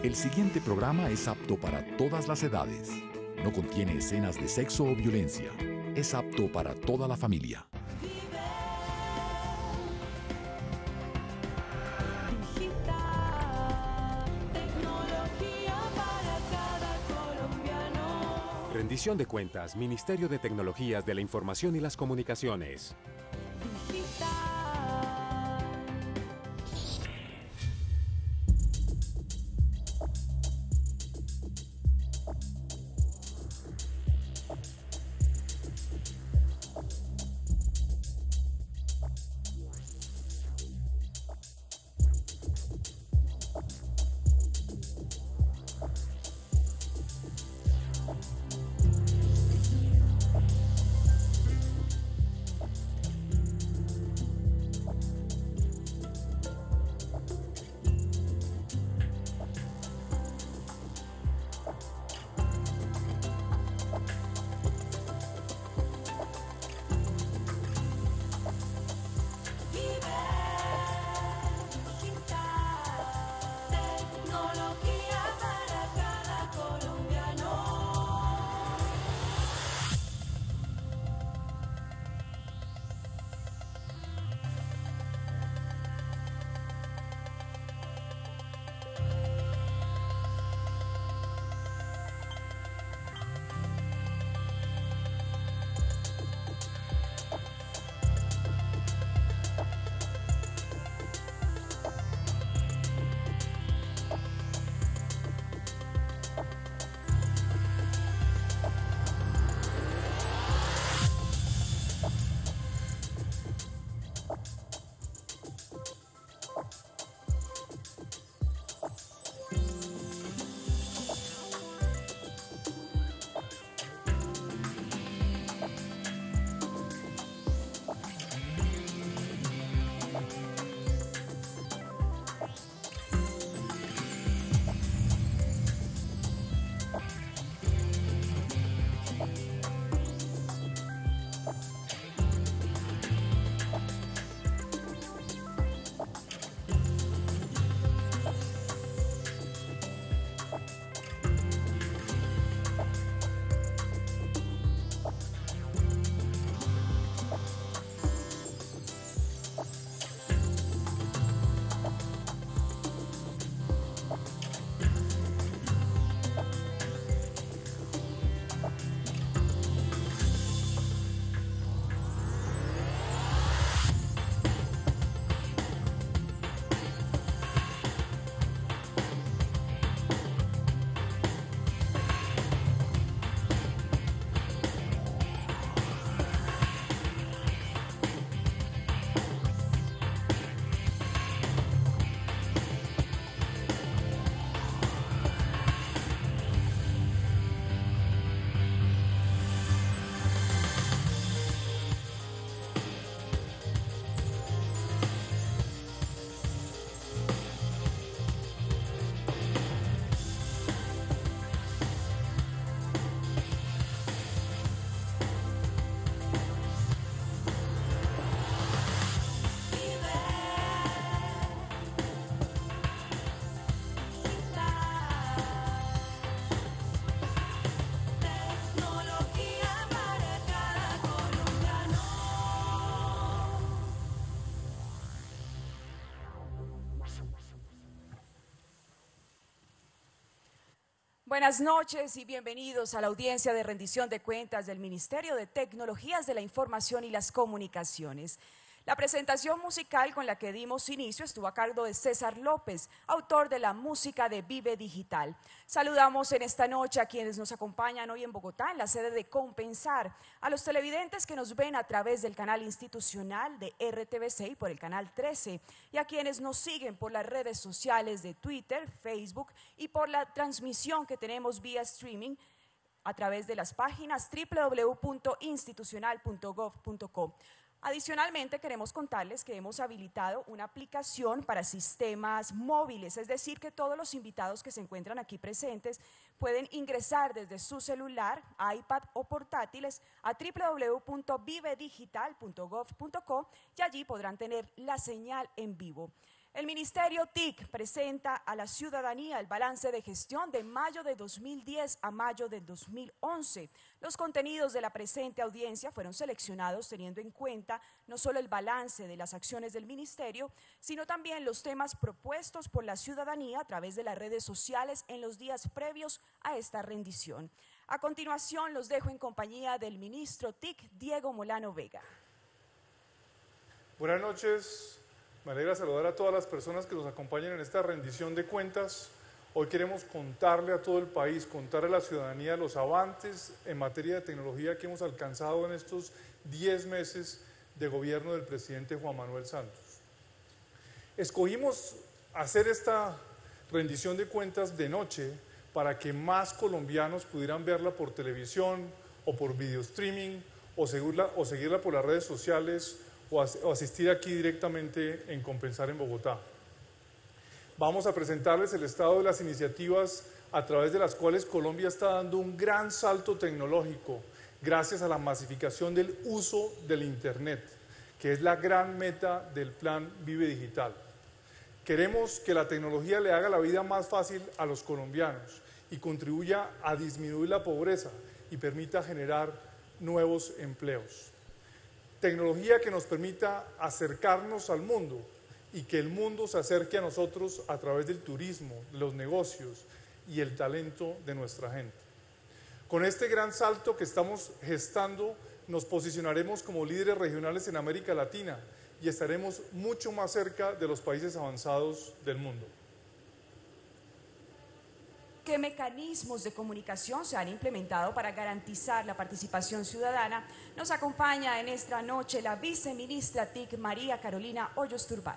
El siguiente programa es apto para todas las edades. No contiene escenas de sexo o violencia. Es apto para toda la familia. Rendición de cuentas, Ministerio de Tecnologías de la Información y las Comunicaciones. Buenas noches y bienvenidos a la audiencia de rendición de cuentas del Ministerio de Tecnologías de la Información y las Comunicaciones. La presentación musical con la que dimos inicio estuvo a cargo de César López, autor de la música de Vive Digital. Saludamos en esta noche a quienes nos acompañan hoy en Bogotá, en la sede de Compensar, a los televidentes que nos ven a través del canal institucional de RTVC y por el canal 13, y a quienes nos siguen por las redes sociales de Twitter, Facebook y por la transmisión que tenemos vía streaming a través de las páginas www.institucional.gov.co. Adicionalmente, queremos contarles que hemos habilitado una aplicación para sistemas móviles, es decir, que todos los invitados que se encuentran aquí presentes pueden ingresar desde su celular, iPad o portátiles a www.vivedigital.gov.co y allí podrán tener la señal en vivo. El Ministerio TIC presenta a la ciudadanía el balance de gestión de mayo de 2010 a mayo de 2011. Los contenidos de la presente audiencia fueron seleccionados teniendo en cuenta no solo el balance de las acciones del Ministerio, sino también los temas propuestos por la ciudadanía a través de las redes sociales en los días previos a esta rendición. A continuación, los dejo en compañía del ministro TIC, Diego Molano Vega. Buenas noches. Me alegra saludar a todas las personas que nos acompañan en esta rendición de cuentas. Hoy queremos contarle a todo el país, contarle a la ciudadanía los avances en materia de tecnología que hemos alcanzado en estos 10 meses de gobierno del presidente Juan Manuel Santos. Escogimos hacer esta rendición de cuentas de noche para que más colombianos pudieran verla por televisión o por video streaming o seguirla por las redes sociales o asistir aquí directamente en Compensar en Bogotá. Vamos a presentarles el estado de las iniciativas a través de las cuales Colombia está dando un gran salto tecnológico gracias a la masificación del uso del Internet, que es la gran meta del Plan Vive Digital. Queremos que la tecnología le haga la vida más fácil a los colombianos y contribuya a disminuir la pobreza y permita generar nuevos empleos. Tecnología que nos permita acercarnos al mundo y que el mundo se acerque a nosotros a través del turismo, los negocios y el talento de nuestra gente. Con este gran salto que estamos gestando, nos posicionaremos como líderes regionales en América Latina y estaremos mucho más cerca de los países avanzados del mundo. ¿Qué mecanismos de comunicación se han implementado para garantizar la participación ciudadana? Nos acompaña en esta noche la viceministra TIC, María Carolina Hoyos Turbay.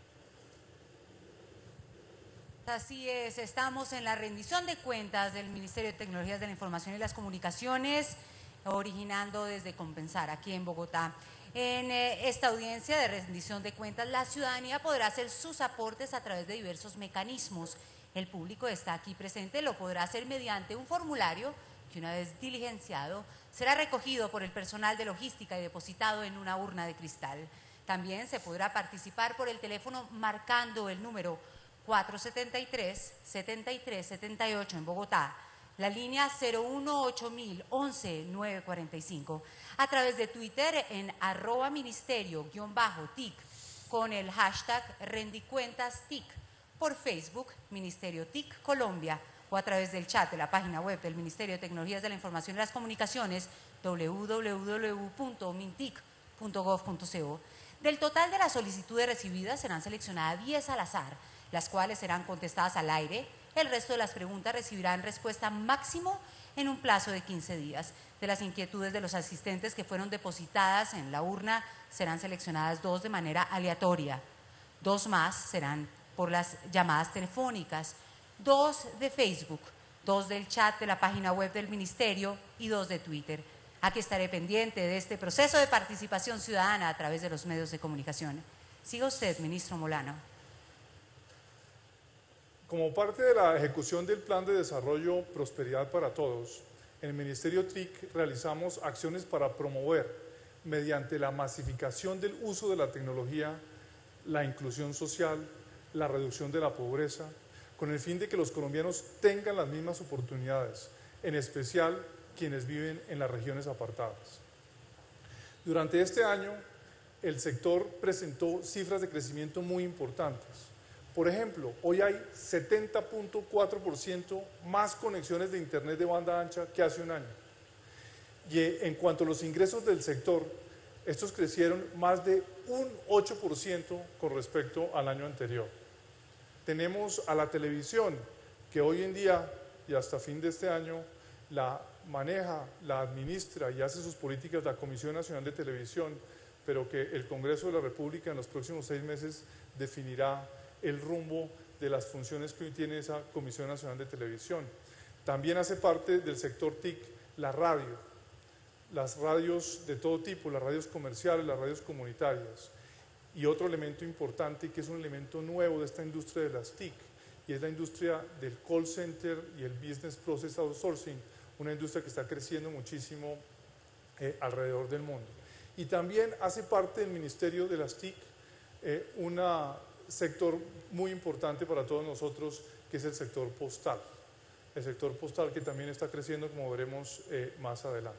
Así es, estamos en la rendición de cuentas del Ministerio de Tecnologías de la Información y las Comunicaciones, originando desde Compensar, aquí en Bogotá. En esta audiencia de rendición de cuentas, la ciudadanía podrá hacer sus aportes a través de diversos mecanismos. El público está aquí presente, lo podrá hacer mediante un formulario que, una vez diligenciado, será recogido por el personal de logística y depositado en una urna de cristal. También se podrá participar por el teléfono marcando el número 473-7378 en Bogotá, la línea 018011945, a través de Twitter en @ministerio_TIC con el hashtag rendicuentastic, por Facebook, Ministerio TIC Colombia, o a través del chat de la página web del Ministerio de Tecnologías de la Información y las Comunicaciones, www.mintic.gov.co. Del total de las solicitudes recibidas serán seleccionadas 10 al azar, las cuales serán contestadas al aire. El resto de las preguntas recibirán respuesta máximo en un plazo de 15 días. De las inquietudes de los asistentes que fueron depositadas en la urna, serán seleccionadas 2 de manera aleatoria. 2 más serán por las llamadas telefónicas, 2 de Facebook, 2 del chat de la página web del Ministerio y 2 de Twitter. Aquí estaré pendiente de este proceso de participación ciudadana a través de los medios de comunicación. Siga usted, ministro Molano. Como parte de la ejecución del Plan de Desarrollo Prosperidad para Todos, en el Ministerio TIC realizamos acciones para promover, mediante la masificación del uso de la tecnología, la inclusión social, la reducción de la pobreza, con el fin de que los colombianos tengan las mismas oportunidades, en especial quienes viven en las regiones apartadas. Durante este año, el sector presentó cifras de crecimiento muy importantes. Por ejemplo, hoy hay 70.4% más conexiones de Internet de banda ancha que hace un año. Y en cuanto a los ingresos del sector, estos crecieron más de un 8% con respecto al año anterior. Tenemos a la televisión, que hoy en día y hasta fin de este año la maneja, la administra y hace sus políticas la Comisión Nacional de Televisión, pero que el Congreso de la República en los próximos 6 meses definirá el rumbo de las funciones que hoy tiene esa Comisión Nacional de Televisión. También hace parte del sector TIC la radio, las radios de todo tipo, las radios comerciales, las radios comunitarias. Y otro elemento importante, que es un elemento nuevo de esta industria de las TIC, y es la industria del call center y el business process outsourcing, una industria que está creciendo muchísimo alrededor del mundo. Y también hace parte del Ministerio de las TIC una sector muy importante para todos nosotros, que es el sector postal. El sector postal que también está creciendo, como veremos más adelante.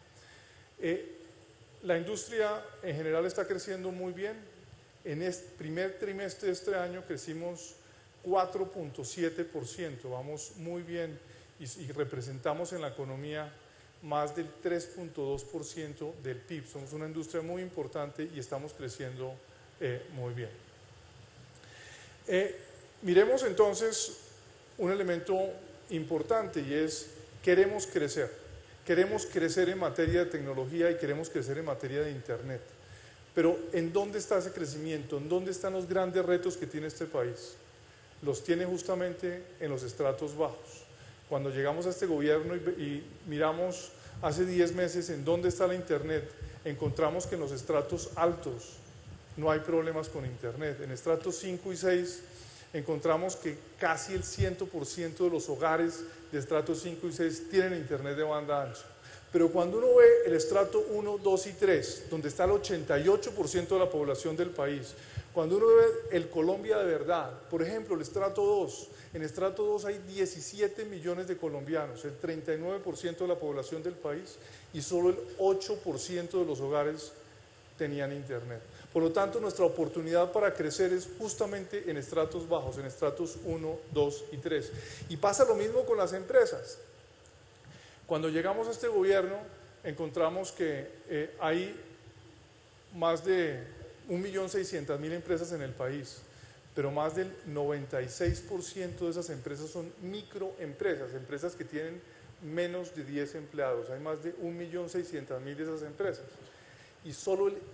La industria en general está creciendo muy bien. En este primer trimestre de este año crecimos 4.7%, vamos muy bien y representamos en la economía más del 3.2% del PIB. Somos una industria muy importante y estamos creciendo muy bien. Miremos entonces un elemento importante y es, queremos crecer en materia de tecnología y queremos crecer en materia de Internet. Pero ¿en dónde está ese crecimiento? ¿En dónde están los grandes retos que tiene este país? Los tiene justamente en los estratos bajos. Cuando llegamos a este gobierno y miramos hace 10 meses en dónde está la Internet, encontramos que en los estratos altos no hay problemas con Internet. En estratos 5 y 6 encontramos que casi el 100% de los hogares de estratos 5 y 6 tienen Internet de banda ancha. Pero cuando uno ve el estrato 1, 2 y 3, donde está el 88% de la población del país, cuando uno ve el Colombia de verdad, por ejemplo, el estrato 2, en estrato 2 hay 17 millones de colombianos, el 39% de la población del país, y solo el 8% de los hogares tenían Internet. Por lo tanto, nuestra oportunidad para crecer es justamente en estratos bajos, en estratos 1, 2 y 3. Y pasa lo mismo con las empresas. Cuando llegamos a este gobierno, encontramos que hay más de 1.600.000 empresas en el país, pero más del 96% de esas empresas son microempresas, empresas que tienen menos de 10 empleados. Hay más de 1.600.000 de esas empresas. Y solo el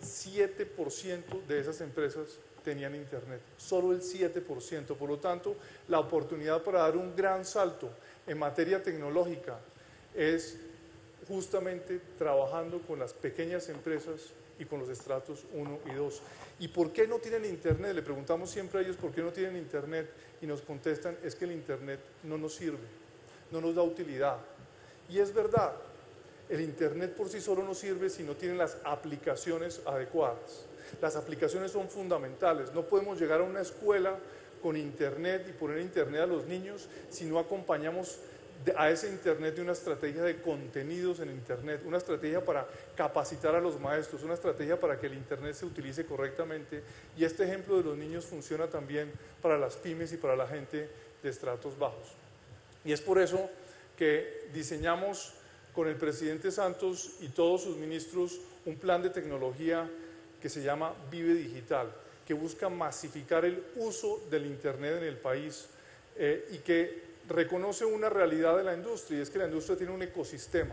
7% de esas empresas tenían Internet, solo el 7%. Por lo tanto, la oportunidad para dar un gran salto en materia tecnológica es justamente trabajando con las pequeñas empresas y con los estratos 1 y 2. ¿Y por qué no tienen Internet? Le preguntamos siempre a ellos por qué no tienen Internet y nos contestan, es que el Internet no nos sirve, no nos da utilidad. Y es verdad. El Internet por sí solo no sirve si no tiene las aplicaciones adecuadas. Las aplicaciones son fundamentales. No podemos llegar a una escuela con Internet y poner Internet a los niños si no acompañamos a ese Internet de una estrategia de contenidos en Internet, una estrategia para capacitar a los maestros, una estrategia para que el Internet se utilice correctamente. Y este ejemplo de los niños funciona también para las pymes y para la gente de estratos bajos. Y es por eso que diseñamos con el presidente Santos y todos sus ministros un plan de tecnología que se llama Vive Digital, que busca masificar el uso del Internet en el país y que reconoce una realidad de la industria, y es que la industria tiene un ecosistema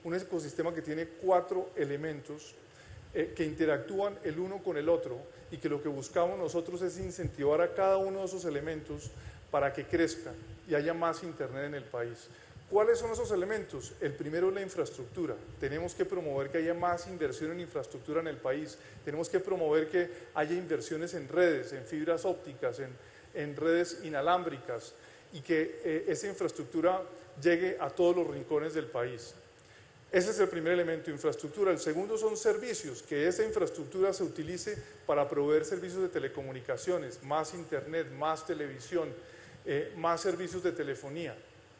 que tiene 4 elementos que interactúan el uno con el otro y que lo que buscamos nosotros es incentivar a cada uno de esos elementos para que crezcan y haya más Internet en el país. ¿Cuáles son esos elementos? El primero es la infraestructura. Tenemos que promover que haya más inversión en infraestructura en el país. Tenemos que promover que haya inversiones en redes, en fibras ópticas, en redes inalámbricas y que esa infraestructura llegue a todos los rincones del país. Ese es el primer elemento, infraestructura. El segundo son servicios, que esa infraestructura se utilice para proveer servicios de telecomunicaciones, más Internet, más televisión, más servicios de telefonía.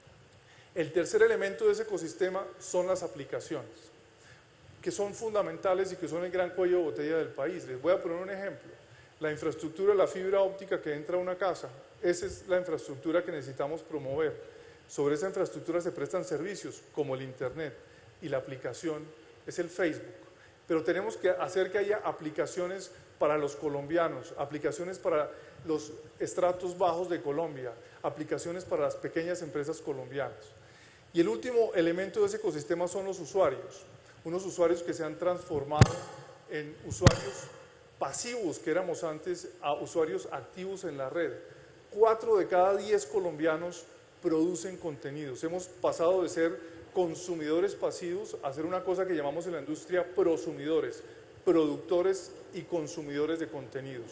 El tercer elemento de ese ecosistema son las aplicaciones, que son fundamentales y que son el gran cuello de botella del país. Les voy a poner un ejemplo. La infraestructura, la fibra óptica que entra a una casa, esa es la infraestructura que necesitamos promover. Sobre esa infraestructura se prestan servicios como el Internet y la aplicación es el Facebook. Pero tenemos que hacer que haya aplicaciones para los colombianos, aplicaciones para los estratos bajos de Colombia, aplicaciones para las pequeñas empresas colombianas. Y el último elemento de ese ecosistema son los usuarios, unos usuarios que se han transformado en usuarios pasivos que éramos antes a usuarios activos en la red. 4 de cada 10 colombianos producen contenidos. Hemos pasado de ser consumidores pasivos a ser una cosa que llamamos en la industria prosumidores, productores y consumidores de contenidos.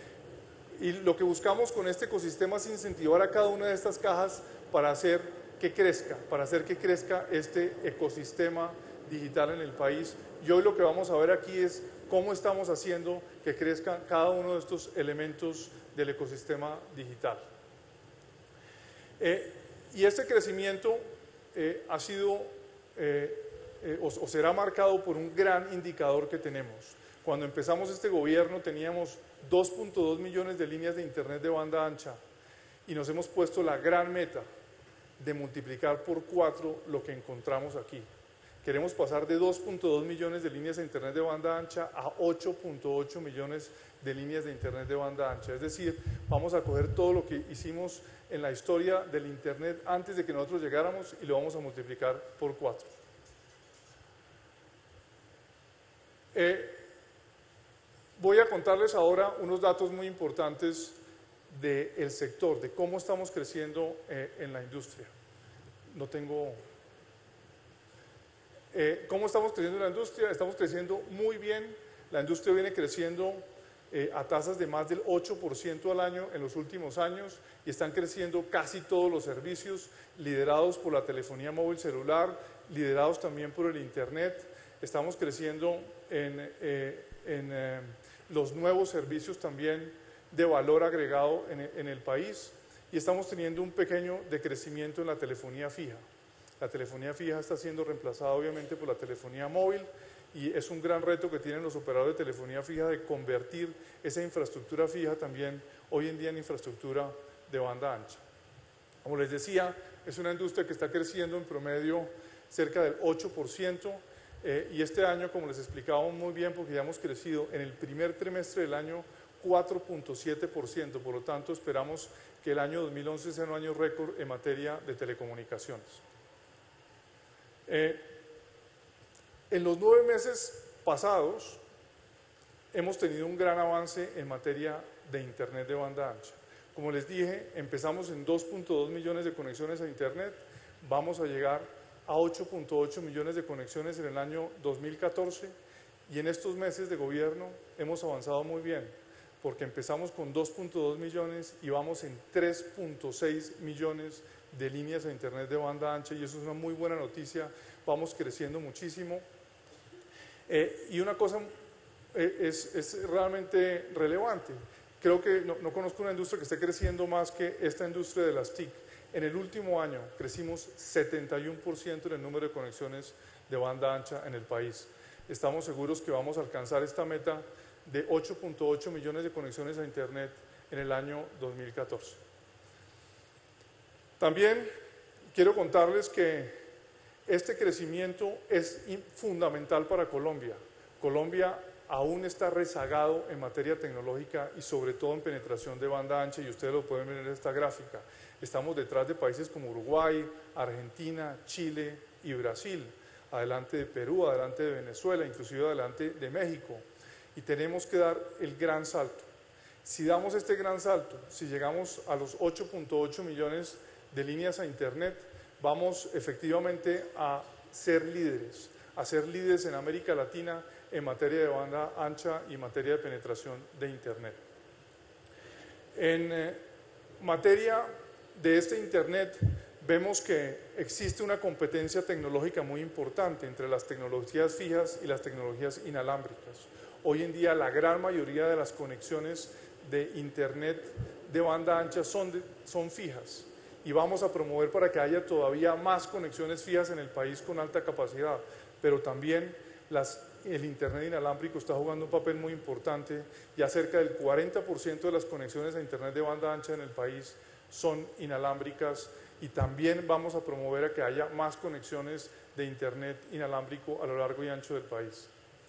Y lo que buscamos con este ecosistema es incentivar a cada una de estas cajas para hacer que crezca este ecosistema digital en el país. Y hoy lo que vamos a ver aquí es cómo estamos haciendo que crezcan cada uno de estos elementos del ecosistema digital. Y este crecimiento ha sido o será marcado por un gran indicador que tenemos. Cuando empezamos este gobierno teníamos 2.2 millones de líneas de internet de banda ancha y nos hemos puesto la gran meta de multiplicar por 4 lo que encontramos aquí. Queremos pasar de 2.2 millones de líneas de internet de banda ancha a 8.8 millones de líneas de internet de banda ancha. Es decir, vamos a coger todo lo que hicimos en la historia del internet antes de que nosotros llegáramos y lo vamos a multiplicar por 4. Voy a contarles ahora unos datos muy importantes del sector, de cómo estamos creciendo en la industria. ¿Cómo estamos creciendo en la industria? Estamos creciendo muy bien. La industria viene creciendo a tasas de más del 8% al año en los últimos años y están creciendo casi todos los servicios, liderados por la telefonía móvil celular, liderados también por el internet. Estamos creciendo en los nuevos servicios también de valor agregado en el país y estamos teniendo un pequeño decrecimiento en la telefonía fija. La telefonía fija está siendo reemplazada obviamente por la telefonía móvil y es un gran reto que tienen los operadores de telefonía fija de convertir esa infraestructura fija también hoy en día en infraestructura de banda ancha. Como les decía, es una industria que está creciendo en promedio cerca del 8%. Y este año, como les explicábamos muy bien, porque ya hemos crecido en el primer trimestre del año 4.7%, por lo tanto esperamos que el año 2011 sea un año récord en materia de telecomunicaciones. En los 9 meses pasados hemos tenido un gran avance en materia de internet de banda ancha. Como les dije, empezamos en 2.2 millones de conexiones a internet, vamos a llegar a 8.8 millones de conexiones en el año 2014 y en estos meses de gobierno hemos avanzado muy bien porque empezamos con 2.2 millones y vamos en 3.6 millones de líneas de internet de banda ancha y eso es una muy buena noticia, vamos creciendo muchísimo. Y una cosa es realmente relevante, creo que no conozco una industria que esté creciendo más que esta industria de las TIC. En el último año crecimos 71% en el número de conexiones de banda ancha en el país. Estamos seguros que vamos a alcanzar esta meta de 8.8 millones de conexiones a internet en el año 2014. También quiero contarles que este crecimiento es fundamental para Colombia. Colombia aún está rezagado en materia tecnológica y sobre todo en penetración de banda ancha y ustedes lo pueden ver en esta gráfica. Estamos detrás de países como Uruguay, Argentina, Chile y Brasil, adelante de Perú, adelante de Venezuela, inclusive adelante de México. Y tenemos que dar el gran salto. Si damos este gran salto, si llegamos a los 8.8 millones de líneas a internet, vamos efectivamente a ser líderes en América Latina en materia de banda ancha y materia de penetración de internet. En materia de este internet vemos que existe una competencia tecnológica muy importante entre las tecnologías fijas y las tecnologías inalámbricas. Hoy en día la gran mayoría de las conexiones de internet de banda ancha son fijas y vamos a promover para que haya todavía más conexiones fijas en el país con alta capacidad, pero también el internet inalámbrico está jugando un papel muy importante, ya cerca del 40% de las conexiones a internet de banda ancha en el país son inalámbricas y también vamos a promover a que haya más conexiones de internet inalámbrico a lo largo y ancho del país.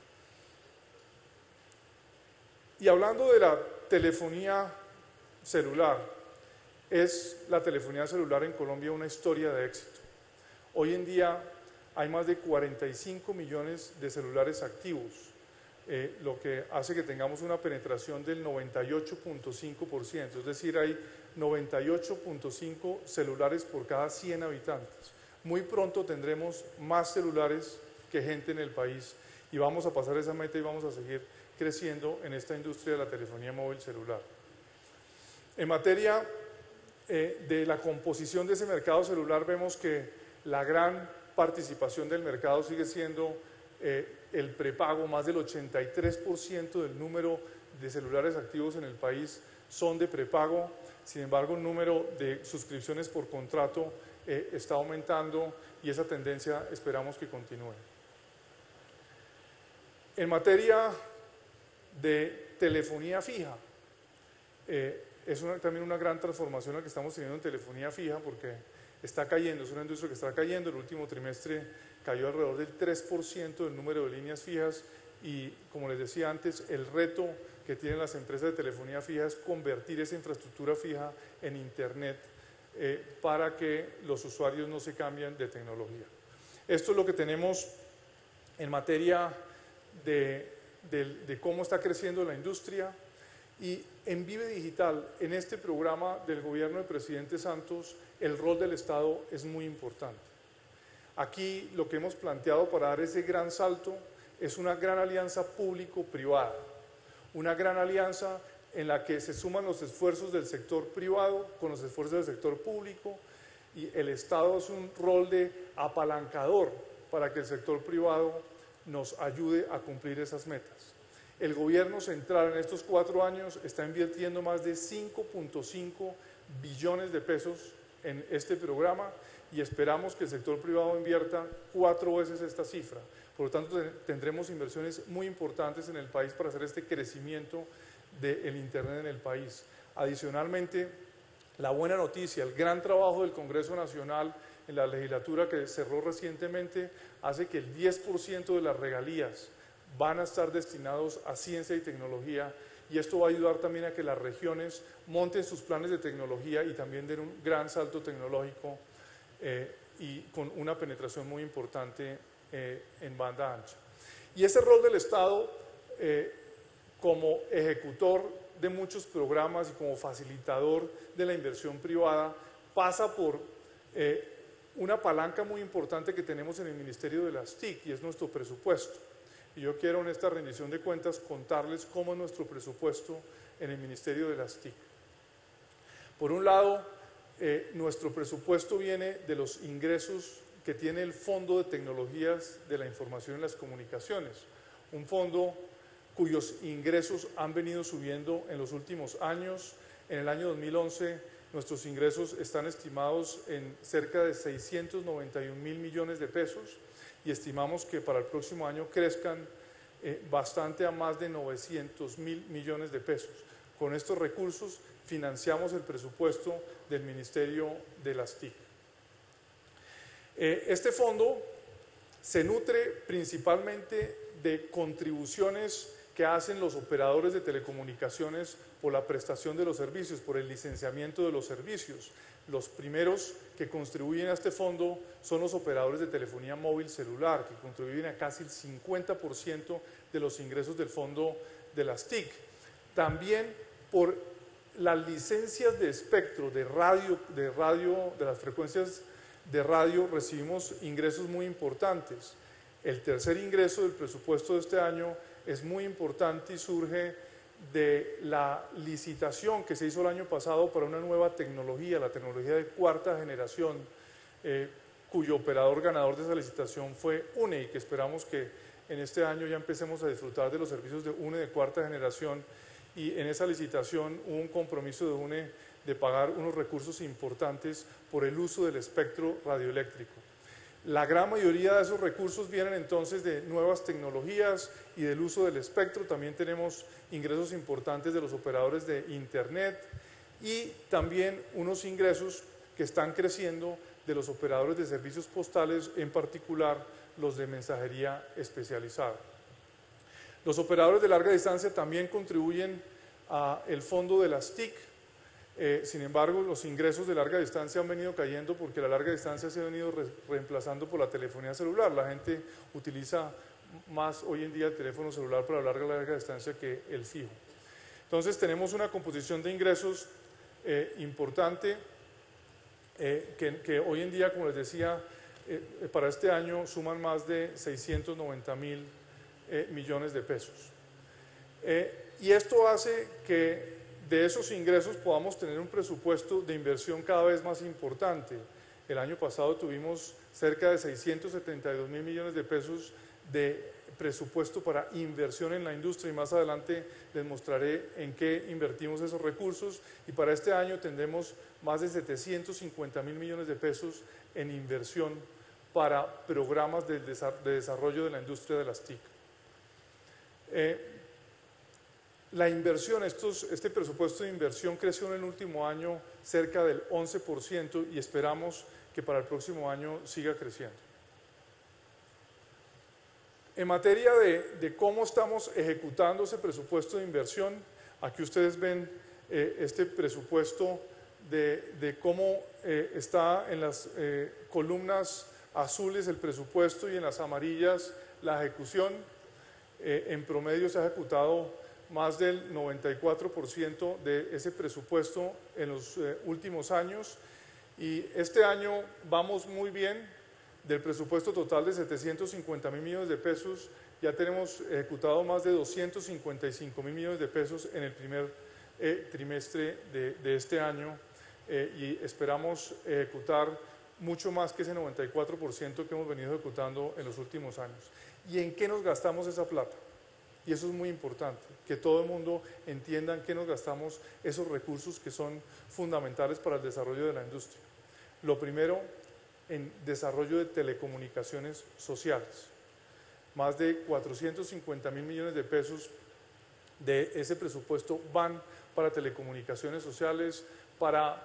Y hablando de la telefonía celular, es la telefonía celular en Colombia una historia de éxito. Hoy en día hay más de 45 millones de celulares activos, lo que hace que tengamos una penetración del 98.5%, es decir, hay 98.5 celulares por cada 100 habitantes. Muy pronto tendremos más celulares que gente en el país y vamos a pasar esa meta y vamos a seguir creciendo en esta industria de la telefonía móvil celular. En materia de la composición de ese mercado celular vemos que la gran participación del mercado sigue siendo el prepago. Más del 83% del número de celulares activos en el país son de prepago. Sin embargo, el número de suscripciones por contrato está aumentando y esa tendencia esperamos que continúe. En materia de telefonía fija, es también una gran transformación la que estamos teniendo en telefonía fija porque está cayendo, es una industria que está cayendo. El último trimestre cayó alrededor del 3% del número de líneas fijas y, como les decía antes, el reto que tienen las empresas de telefonía fija es convertir esa infraestructura fija en Internet para que los usuarios no se cambien de tecnología. Esto es lo que tenemos en materia de cómo está creciendo la industria. Y en Vive Digital, en este programa del gobierno del presidente Santos, el rol del Estado es muy importante. Aquí lo que hemos planteado para dar ese gran salto es una gran alianza público-privada, una gran alianza en la que se suman los esfuerzos del sector privado con los esfuerzos del sector público y el Estado es un rol de apalancador para que el sector privado nos ayude a cumplir esas metas. El gobierno central en estos 4 años está invirtiendo más de 5.5 billones de pesos en este programa y esperamos que el sector privado invierta 4 veces esta cifra. Por lo tanto, tendremos inversiones muy importantes en el país para hacer este crecimiento del Internet en el país. Adicionalmente, la buena noticia, el gran trabajo del Congreso Nacional en la legislatura que cerró recientemente hace que el 10% de las regalías van a estar destinados a ciencia y tecnología y esto va a ayudar también a que las regiones monten sus planes de tecnología y también den un gran salto tecnológico y con una penetración muy importante en banda ancha. Y ese rol del Estado como ejecutor de muchos programas y como facilitador de la inversión privada pasa por una palanca muy importante que tenemos en el Ministerio de las TIC y es nuestro presupuesto. Y yo quiero en esta rendición de cuentas contarles cómo es nuestro presupuesto en el Ministerio de las TIC. Por un lado, nuestro presupuesto viene de los ingresos que tiene el Fondo de Tecnologías de la Información y las Comunicaciones, un fondo cuyos ingresos han venido subiendo en los últimos años. En el año 2011 nuestros ingresos están estimados en cerca de 691.000 millones de pesos y estimamos que para el próximo año crezcan bastante a más de 900.000 millones de pesos. Con estos recursos financiamos el presupuesto del Ministerio de las TIC. Este fondo se nutre principalmente de contribuciones que hacen los operadores de telecomunicaciones por la prestación de los servicios, por el licenciamiento de los servicios. Los primeros que contribuyen a este fondo son los operadores de telefonía móvil celular, que contribuyen a casi el 50% de los ingresos del fondo de las TIC. También por las licencias de espectro de las frecuencias de radio recibimos ingresos muy importantes. El tercer ingreso del presupuesto de este año es muy importante y surge de la licitación que se hizo el año pasado para una nueva tecnología, la tecnología de 4ª generación, cuyo operador ganador de esa licitación fue UNE y que esperamos que en este año ya empecemos a disfrutar de los servicios de UNE de 4ª generación y en esa licitación hubo un compromiso de UNE de pagar unos recursos importantes por el uso del espectro radioeléctrico. La gran mayoría de esos recursos vienen entonces de nuevas tecnologías y del uso del espectro. También tenemos ingresos importantes de los operadores de Internet y también unos ingresos que están creciendo de los operadores de servicios postales, en particular los de mensajería especializada. Los operadores de larga distancia también contribuyen al fondo de las TIC. Sin embargo, los ingresos de larga distancia han venido cayendo porque la larga distancia se ha venido reemplazando por la telefonía celular. La gente utiliza más hoy en día el teléfono celular para hablar de larga distancia que el fijo. Entonces tenemos una composición de ingresos importante que hoy en día, como les decía, para este año suman más de 690.000 millones de pesos. Y esto hace que de esos ingresos podamos tener un presupuesto de inversión cada vez más importante. El año pasado tuvimos cerca de 672.000 millones de pesos de presupuesto para inversión en la industria y más adelante les mostraré en qué invertimos esos recursos, y para este año tendremos más de 750.000 millones de pesos en inversión para programas de desarrollo de la industria de las TIC. La inversión, este presupuesto de inversión creció en el último año cerca del 11% y esperamos que para el próximo año siga creciendo. En materia de cómo estamos ejecutando ese presupuesto de inversión, aquí ustedes ven este presupuesto de cómo está en las columnas azules el presupuesto y en las amarillas la ejecución. En promedio se ha ejecutado más del 94% de ese presupuesto en los últimos años, y este año vamos muy bien. Del presupuesto total de 750.000 millones de pesos, ya tenemos ejecutado más de 255.000 millones de pesos en el primer trimestre de este año, y esperamos ejecutar mucho más que ese 94% que hemos venido ejecutando en los últimos años. ¿Y en qué nos gastamos esa plata? Y eso es muy importante, que todo el mundo entienda en qué nos gastamos esos recursos que son fundamentales para el desarrollo de la industria. Lo primero, en desarrollo de telecomunicaciones sociales. Más de 450.000 millones de pesos de ese presupuesto van para telecomunicaciones sociales, para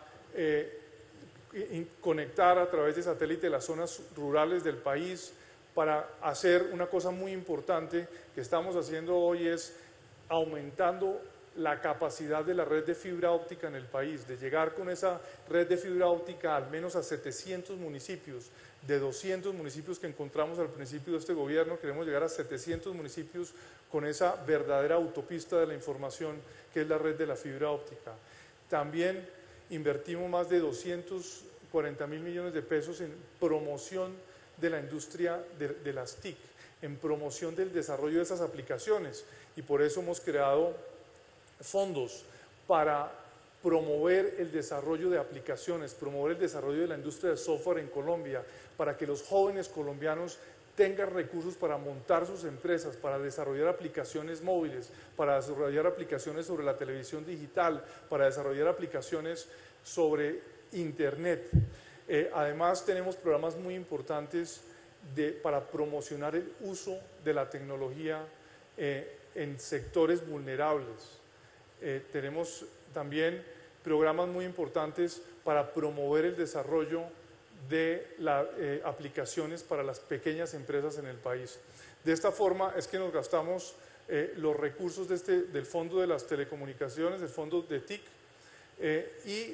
conectar a través de satélite las zonas rurales del país, para hacer una cosa muy importante que estamos haciendo hoy, es aumentando la capacidad de la red de fibra óptica en el país, de llegar con esa red de fibra óptica al menos a 700 municipios, de 200 municipios que encontramos al principio de este gobierno, queremos llegar a 700 municipios con esa verdadera autopista de la información que es la red de la fibra óptica. También invertimos más de 240.000 millones de pesos en promoción de la industria de las TIC, en promoción del desarrollo de esas aplicaciones, y por eso hemos creado fondos para promover el desarrollo de aplicaciones, promover el desarrollo de la industria de software en Colombia, para que los jóvenes colombianos tengan recursos para montar sus empresas, para desarrollar aplicaciones móviles, para desarrollar aplicaciones sobre la televisión digital, para desarrollar aplicaciones sobre Internet. Además, tenemos programas muy importantes para promocionar el uso de la tecnología en sectores vulnerables. Tenemos también programas muy importantes para promover el desarrollo de las aplicaciones para las pequeñas empresas en el país. De esta forma es que nos gastamos los recursos del Fondo de las Telecomunicaciones, del Fondo de TIC, y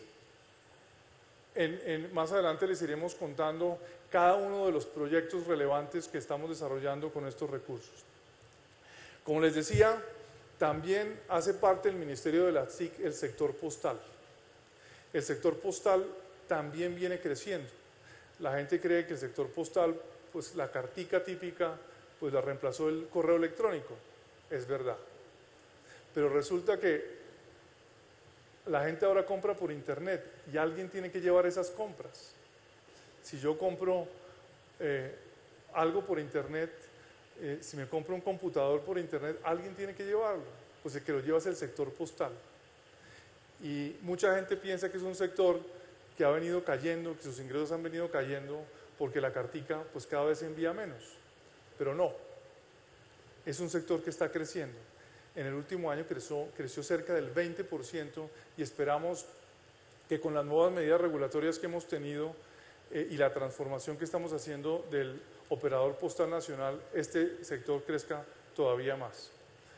más adelante les iremos contando cada uno de los proyectos relevantes que estamos desarrollando con estos recursos. Como les decía, también hace parte del Ministerio de las TIC el sector postal. El sector postal también viene creciendo. La gente cree que el sector postal, pues la cartica típica, pues la reemplazó el correo electrónico. Es verdad. Pero resulta que la gente ahora compra por internet y alguien tiene que llevar esas compras. Si yo compro algo por internet, si me compro un computador por internet, alguien tiene que llevarlo, pues el que lo lleva es el sector postal. Y mucha gente piensa que es un sector que ha venido cayendo, que sus ingresos han venido cayendo porque la cartica pues cada vez envía menos, pero no, es un sector que está creciendo. En el último año creció cerca del 20% y esperamos que con las nuevas medidas regulatorias que hemos tenido y la transformación que estamos haciendo del operador postal nacional, este sector crezca todavía más.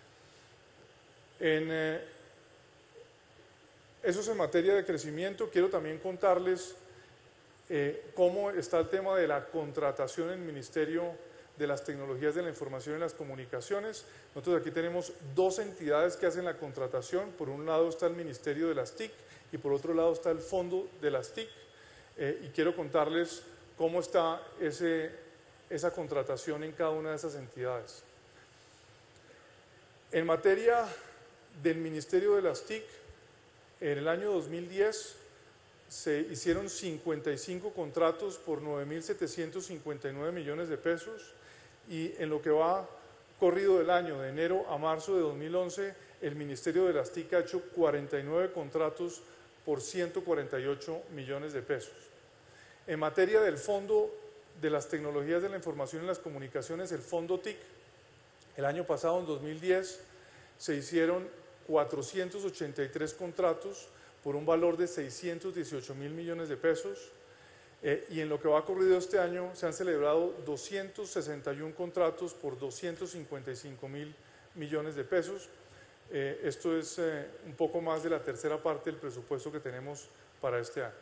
Eso es en materia de crecimiento. Quiero también contarles cómo está el tema de la contratación en el Ministerio de las Tecnologías de la Información y las Comunicaciones. Nosotros aquí tenemos dos entidades que hacen la contratación. Por un lado está el Ministerio de las TIC y por otro lado está el Fondo de las TIC. Y quiero contarles cómo está esa contratación en cada una de esas entidades. En materia del Ministerio de las TIC, en el año 2010 se hicieron 55 contratos por 9.759 millones de pesos y en lo que va corrido del año, de enero a marzo de 2011, el Ministerio de las TIC ha hecho 49 contratos por 148 millones de pesos. En materia del Fondo de las Tecnologías de la Información y las Comunicaciones, el Fondo TIC, el año pasado, en 2010, se hicieron 483 contratos por un valor de 618 mil millones de pesos. Y en lo que va corrido este año se han celebrado 261 contratos por 255 mil millones de pesos. Esto es un poco más de la tercera parte del presupuesto que tenemos para este año.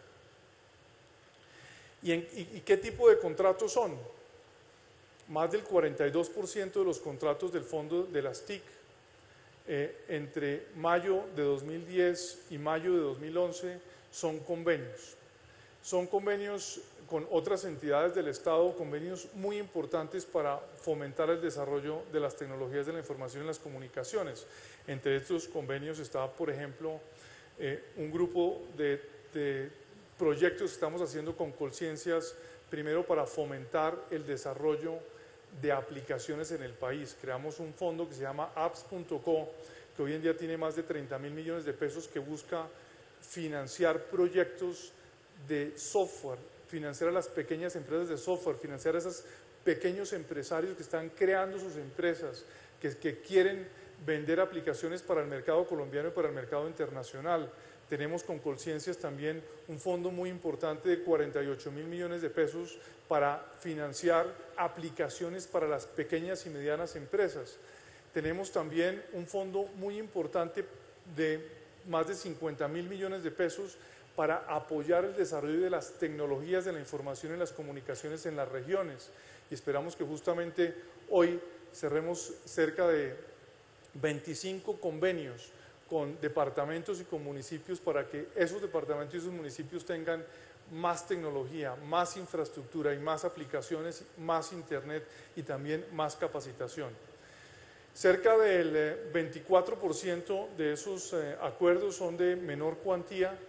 ¿Y qué tipo de contratos son? Más del 42% de los contratos del fondo de las TIC entre mayo de 2010 y mayo de 2011 son convenios. Son convenios con otras entidades del Estado, convenios muy importantes para fomentar el desarrollo de las tecnologías de la información y las comunicaciones. Entre estos convenios está, por ejemplo, un grupo de proyectos que estamos haciendo con Colciencias, primero para fomentar el desarrollo de aplicaciones en el país. Creamos un fondo que se llama apps.co, que hoy en día tiene más de 30 mil millones de pesos, que busca financiar proyectos de software, financiar a las pequeñas empresas de software, financiar a esos pequeños empresarios que están creando sus empresas, que quieren vender aplicaciones para el mercado colombiano y para el mercado internacional. Tenemos con Colciencias también un fondo muy importante de 48 mil millones de pesos para financiar aplicaciones para las pequeñas y medianas empresas. Tenemos también un fondo muy importante de más de 50 mil millones de pesos para apoyar el desarrollo de las tecnologías de la información y las comunicaciones en las regiones. Y esperamos que justamente hoy cerremos cerca de 25 convenios con departamentos y con municipios para que esos departamentos y esos municipios tengan más tecnología, más infraestructura y más aplicaciones, más internet y también más capacitación. Cerca del 24% de esos acuerdos son de menor cuantía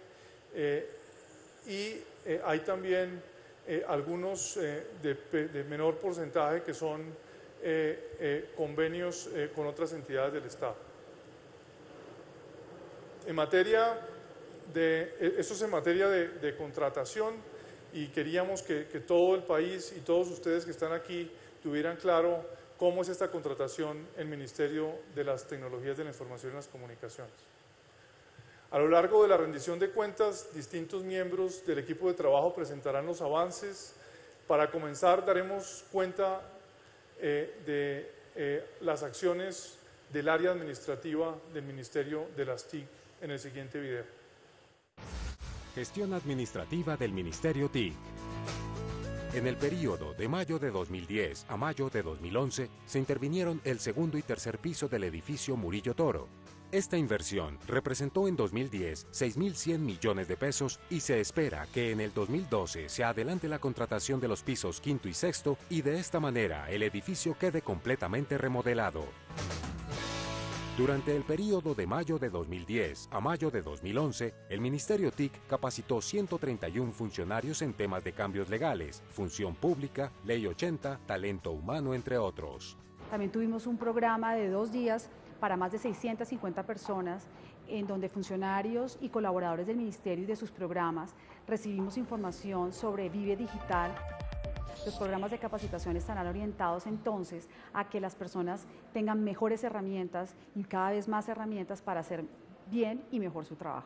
y hay también algunos de menor porcentaje que son convenios con otras entidades del Estado. Esto es en materia de contratación, y queríamos que todo el país y todos ustedes que están aquí tuvieran claro cómo es esta contratación en el Ministerio de las Tecnologías de la Información y las Comunicaciones. A lo largo de la rendición de cuentas, distintos miembros del equipo de trabajo presentarán los avances. Para comenzar, daremos cuenta de las acciones del área administrativa del Ministerio de las TIC en el siguiente video. Gestión administrativa del Ministerio TIC. En el periodo de mayo de 2010 a mayo de 2011 se intervinieron el segundo y tercer piso del edificio Murillo Toro. Esta inversión representó en 2010 6.100 millones de pesos y se espera que en el 2012 se adelante la contratación de los pisos quinto y sexto y de esta manera el edificio quede completamente remodelado. Durante el periodo de mayo de 2010 a mayo de 2011, el Ministerio TIC capacitó 131 funcionarios en temas de cambios legales, función pública, Ley 80, talento humano, entre otros. También tuvimos un programa de 2 días para más de 650 personas, en donde funcionarios y colaboradores del Ministerio y de sus programas recibimos información sobre Vive Digital. Los programas de capacitación estarán orientados entonces a que las personas tengan mejores herramientas y cada vez más herramientas para hacer bien y mejor su trabajo.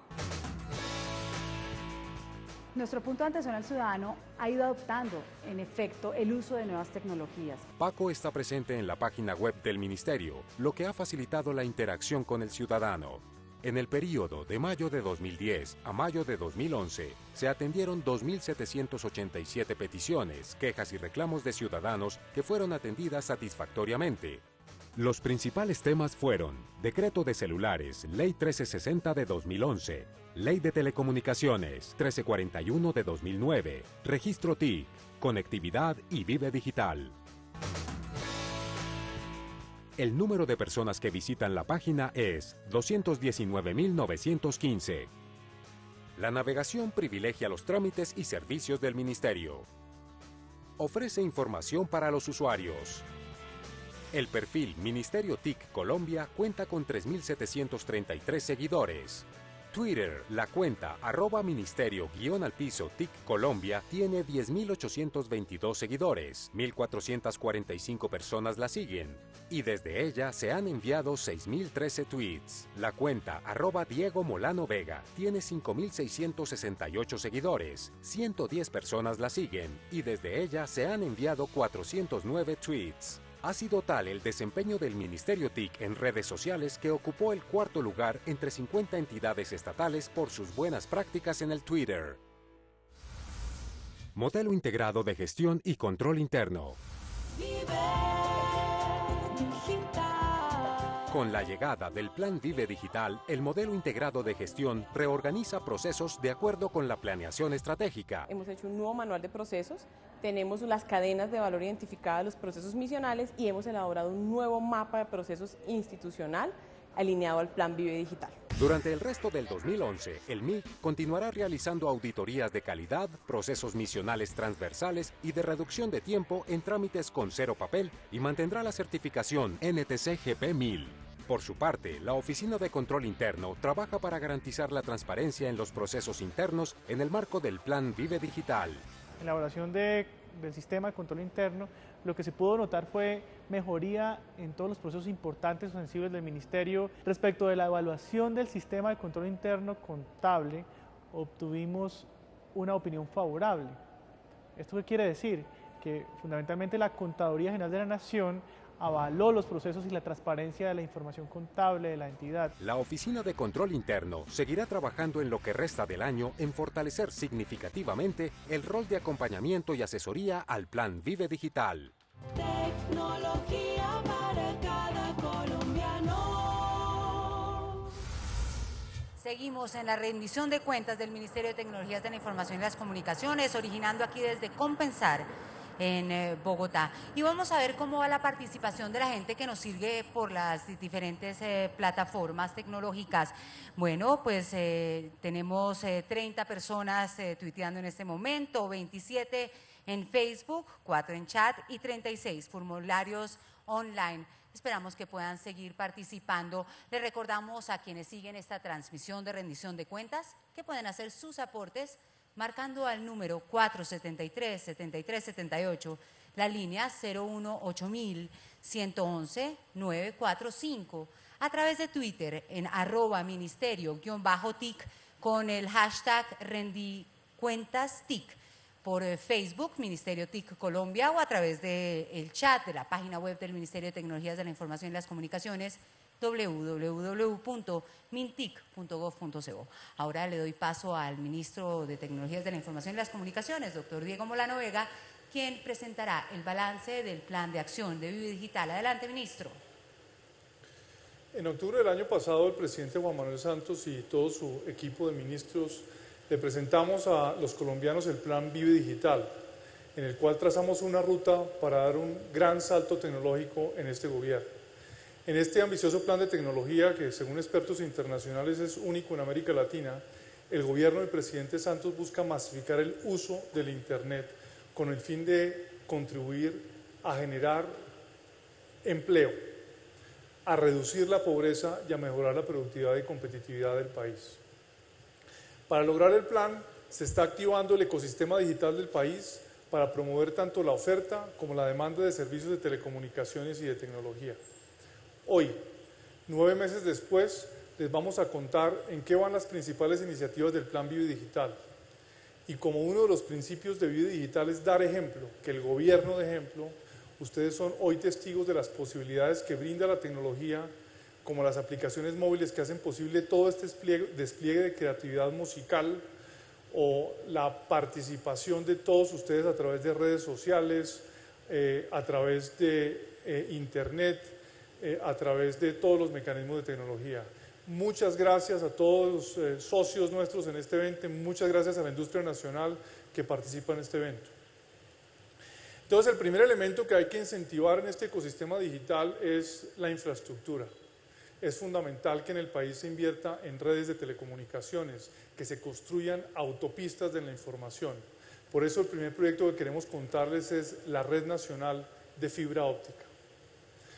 Nuestro punto de atención al ciudadano ha ido adoptando, en efecto, el uso de nuevas tecnologías. Paco está presente en la página web del Ministerio, lo que ha facilitado la interacción con el ciudadano. En el periodo de mayo de 2010 a mayo de 2011, se atendieron 2.787 peticiones, quejas y reclamos de ciudadanos que fueron atendidas satisfactoriamente. Los principales temas fueron Decreto de Celulares, Ley 1360 de 2011, Ley de Telecomunicaciones, 1341 de 2009, Registro TIC, Conectividad y Vive Digital. El número de personas que visitan la página es 219.915. La navegación privilegia los trámites y servicios del Ministerio. Ofrece información para los usuarios. El perfil Ministerio TIC Colombia cuenta con 3.733 seguidores. Twitter, la cuenta @ministerio_TIC Colombia tiene 10.822 seguidores, 1.445 personas la siguen y desde ella se han enviado 6.013 tweets. La cuenta @Diego Molano Vega tiene 5.668 seguidores, 110 personas la siguen y desde ella se han enviado 409 tweets. Ha sido tal el desempeño del Ministerio TIC en redes sociales que ocupó el cuarto lugar entre 50 entidades estatales por sus buenas prácticas en el Twitter. Modelo integrado de gestión y control interno. Con la llegada del Plan Vive Digital, el modelo integrado de gestión reorganiza procesos de acuerdo con la planeación estratégica. Hemos hecho un nuevo manual de procesos, tenemos las cadenas de valor identificadas, los procesos misionales y hemos elaborado un nuevo mapa de procesos institucional alineado al Plan Vive Digital. Durante el resto del 2011, el MIC continuará realizando auditorías de calidad, procesos misionales transversales y de reducción de tiempo en trámites con cero papel y mantendrá la certificación NTC GP 1000. Por su parte, la Oficina de Control Interno trabaja para garantizar la transparencia en los procesos internos en el marco del Plan Vive Digital. En la elaboración del sistema de control interno, lo que se pudo notar fue mejoría en todos los procesos importantes o sensibles del Ministerio. Respecto de la evaluación del sistema de control interno contable, obtuvimos una opinión favorable. ¿Esto qué quiere decir? Que fundamentalmente la Contaduría General de la Nación avaló los procesos y la transparencia de la información contable de la entidad. La Oficina de Control Interno seguirá trabajando en lo que resta del año en fortalecer significativamente el rol de acompañamiento y asesoría al Plan Vive Digital. Tecnología para cada colombiano. Seguimos en la rendición de cuentas del Ministerio de Tecnologías de la Información y las Comunicaciones, originando aquí desde Compensar, en Bogotá. Y vamos a ver cómo va la participación de la gente que nos sigue por las diferentes plataformas tecnológicas. Bueno, pues tenemos 30 personas tuiteando en este momento, 27 en Facebook, 4 en chat y 36 formularios online. Esperamos que puedan seguir participando. Les recordamos a quienes siguen esta transmisión de rendición de cuentas que pueden hacer sus aportes marcando al número 473-7378, la línea 018-111-945, a través de Twitter en @ministerio_TIC con el hashtag rendicuentasTIC, por Facebook Ministerio TIC Colombia o a través del chat de la página web del Ministerio de Tecnologías de la Información y las Comunicaciones, www.mintic.gov.co. Ahora le doy paso al ministro de Tecnologías de la Información y las Comunicaciones, doctor Diego Molano Vega, quien presentará el balance del Plan de Acción de Vive Digital. Adelante, ministro. En octubre del año pasado, el presidente Juan Manuel Santos y todo su equipo de ministros le presentamos a los colombianos el Plan Vive Digital, en el cual trazamos una ruta para dar un gran salto tecnológico en este gobierno. En este ambicioso plan de tecnología, que según expertos internacionales es único en América Latina, el gobierno del presidente Santos busca masificar el uso del Internet con el fin de contribuir a generar empleo, a reducir la pobreza y a mejorar la productividad y competitividad del país. Para lograr el plan, se está activando el ecosistema digital del país para promover tanto la oferta como la demanda de servicios de telecomunicaciones y de tecnología. Hoy, 9 meses después, les vamos a contar en qué van las principales iniciativas del Plan Vive Digital. Y como uno de los principios de Vive Digital es dar ejemplo, que el gobierno dé ejemplo, ustedes son hoy testigos de las posibilidades que brinda la tecnología, como las aplicaciones móviles que hacen posible todo este despliegue de creatividad musical o la participación de todos ustedes a través de redes sociales, a través de Internet, a través de todos los mecanismos de tecnología. Muchas gracias a todos los socios nuestros en este evento, muchas gracias a la industria nacional que participa en este evento. Entonces, el primer elemento que hay que incentivar en este ecosistema digital es la infraestructura. Es fundamental que en el país se invierta en redes de telecomunicaciones, que se construyan autopistas de la información. Por eso el primer proyecto que queremos contarles es la Red Nacional de Fibra Óptica.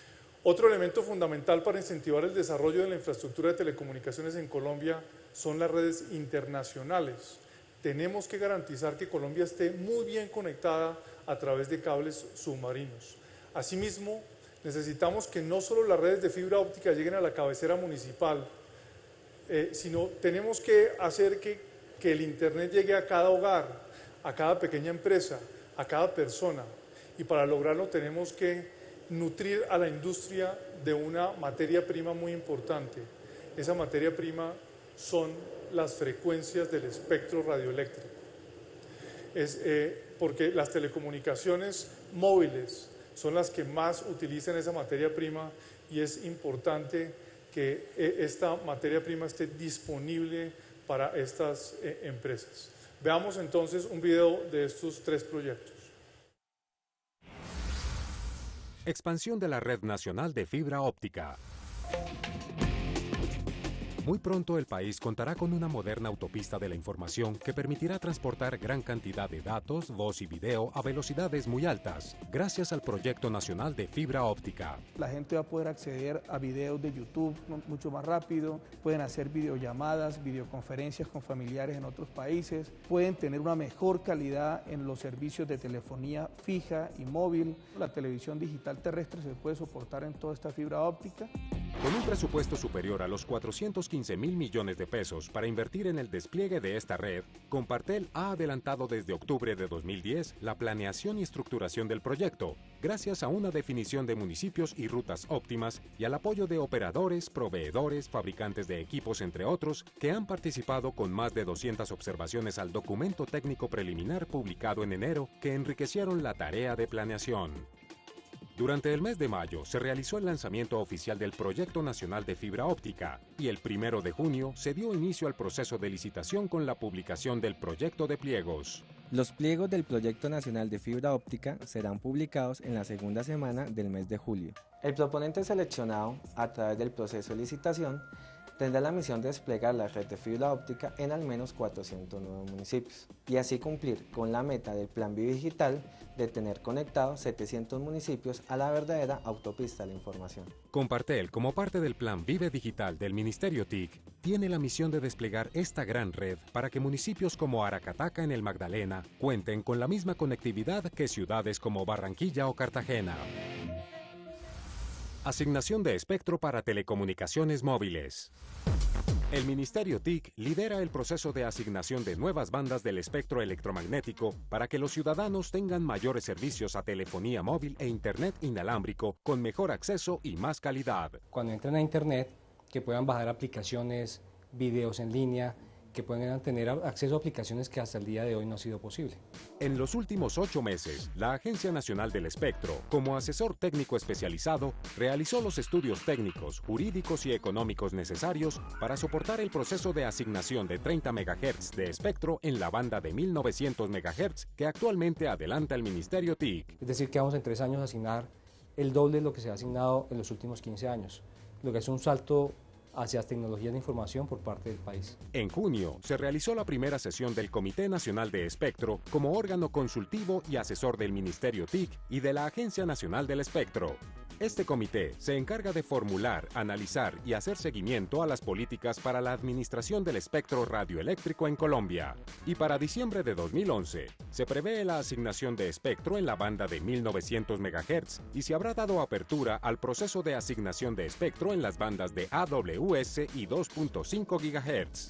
Otro elemento fundamental para incentivar el desarrollo de la infraestructura de telecomunicaciones en Colombia son las redes internacionales. Tenemos que garantizar que Colombia esté muy bien conectada a través de cables submarinos. Asimismo, necesitamos que no solo las redes de fibra óptica lleguen a la cabecera municipal, sino tenemos que hacer que el Internet llegue a cada hogar, a cada pequeña empresa, a cada persona. Y para lograrlo tenemos que nutrir a la industria de una materia prima muy importante. Esa materia prima son las frecuencias del espectro radioeléctrico. Porque las telecomunicaciones móviles son las que más utilizan esa materia prima y es importante que esta materia prima esté disponible para estas empresas. Veamos entonces un video de estos 3 proyectos. Expansión de la red nacional de fibra óptica. Muy pronto el país contará con una moderna autopista de la información que permitirá transportar gran cantidad de datos, voz y video a velocidades muy altas, gracias al Proyecto Nacional de Fibra Óptica. La gente va a poder acceder a videos de YouTube mucho más rápido, pueden hacer videollamadas, videoconferencias con familiares en otros países, pueden tener una mejor calidad en los servicios de telefonía fija y móvil. La televisión digital terrestre se puede soportar en toda esta fibra óptica. Con un presupuesto superior a los 415.000 millones de pesos para invertir en el despliegue de esta red, Compartel ha adelantado desde octubre de 2010 la planeación y estructuración del proyecto, gracias a una definición de municipios y rutas óptimas y al apoyo de operadores, proveedores, fabricantes de equipos, entre otros, que han participado con más de 200 observaciones al documento técnico preliminar publicado en enero que enriquecieron la tarea de planeación. Durante el mes de mayo se realizó el lanzamiento oficial del Proyecto Nacional de Fibra Óptica y el 1 de junio se dio inicio al proceso de licitación con la publicación del proyecto de pliegos. Los pliegos del Proyecto Nacional de Fibra Óptica serán publicados en la segunda semana del mes de julio. El proponente seleccionado, a través del proceso de licitación, tendrá la misión de desplegar la red de fibra óptica en al menos 409 municipios y así cumplir con la meta del Plan Vive Digital de tener conectados 700 municipios a la verdadera autopista de la información. Compartel, como parte del Plan Vive Digital del Ministerio TIC, tiene la misión de desplegar esta gran red para que municipios como Aracataca en el Magdalena cuenten con la misma conectividad que ciudades como Barranquilla o Cartagena. Asignación de espectro para telecomunicaciones móviles. El Ministerio TIC lidera el proceso de asignación de nuevas bandas del espectro electromagnético para que los ciudadanos tengan mayores servicios a telefonía móvil e internet inalámbrico con mejor acceso y más calidad. Cuando entren a internet, que puedan bajar aplicaciones, videos en línea, que puedan tener acceso a aplicaciones que hasta el día de hoy no ha sido posible. En los últimos 8 meses, la Agencia Nacional del Espectro, como asesor técnico especializado, realizó los estudios técnicos, jurídicos y económicos necesarios para soportar el proceso de asignación de 30 MHz de espectro en la banda de 1900 MHz que actualmente adelanta el Ministerio TIC. Es decir, que vamos en 3 años a asignar el doble de lo que se ha asignado en los últimos 15 años, lo que es un salto hacia las tecnologías de información por parte del país. En junio se realizó la primera sesión del Comité Nacional de Espectro como órgano consultivo y asesor del Ministerio TIC y de la Agencia Nacional del Espectro. Este comité se encarga de formular, analizar y hacer seguimiento a las políticas para la administración del espectro radioeléctrico en Colombia. Y para diciembre de 2011, se prevé la asignación de espectro en la banda de 1900 MHz y se habrá dado apertura al proceso de asignación de espectro en las bandas de AWS y 2.5 GHz.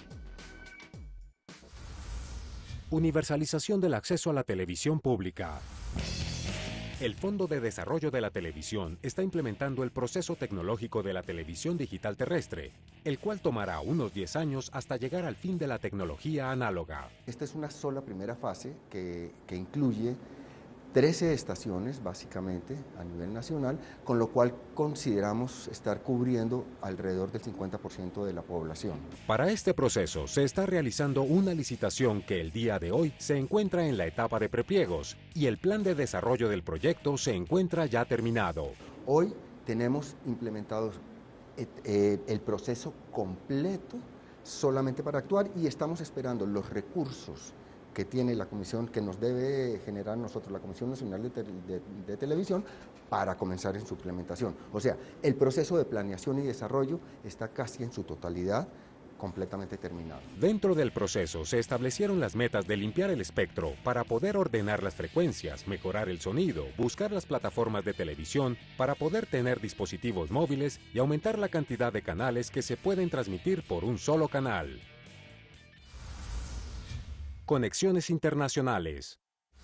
Universalización del acceso a la televisión pública. El Fondo de Desarrollo de la Televisión está implementando el proceso tecnológico de la televisión digital terrestre, el cual tomará unos 10 años hasta llegar al fin de la tecnología análoga. Esta es una sola primera fase que incluye 13 estaciones básicamente a nivel nacional, con lo cual consideramos estar cubriendo alrededor del 50% de la población. Para este proceso se está realizando una licitación que el día de hoy se encuentra en la etapa de prepliegos y el plan de desarrollo del proyecto se encuentra ya terminado. Hoy tenemos implementado el proceso completo solamente para actuar y estamos esperando los recursos que tiene la comisión, que nos debe generar nosotros, la Comisión Nacional de Televisión, para comenzar en su implementación. O sea, el proceso de planeación y desarrollo está casi en su totalidad completamente terminado. Dentro del proceso se establecieron las metas de limpiar el espectro para poder ordenar las frecuencias, mejorar el sonido, buscar las plataformas de televisión para poder tener dispositivos móviles y aumentar la cantidad de canales que se pueden transmitir por un solo canal. Conexiones internacionales.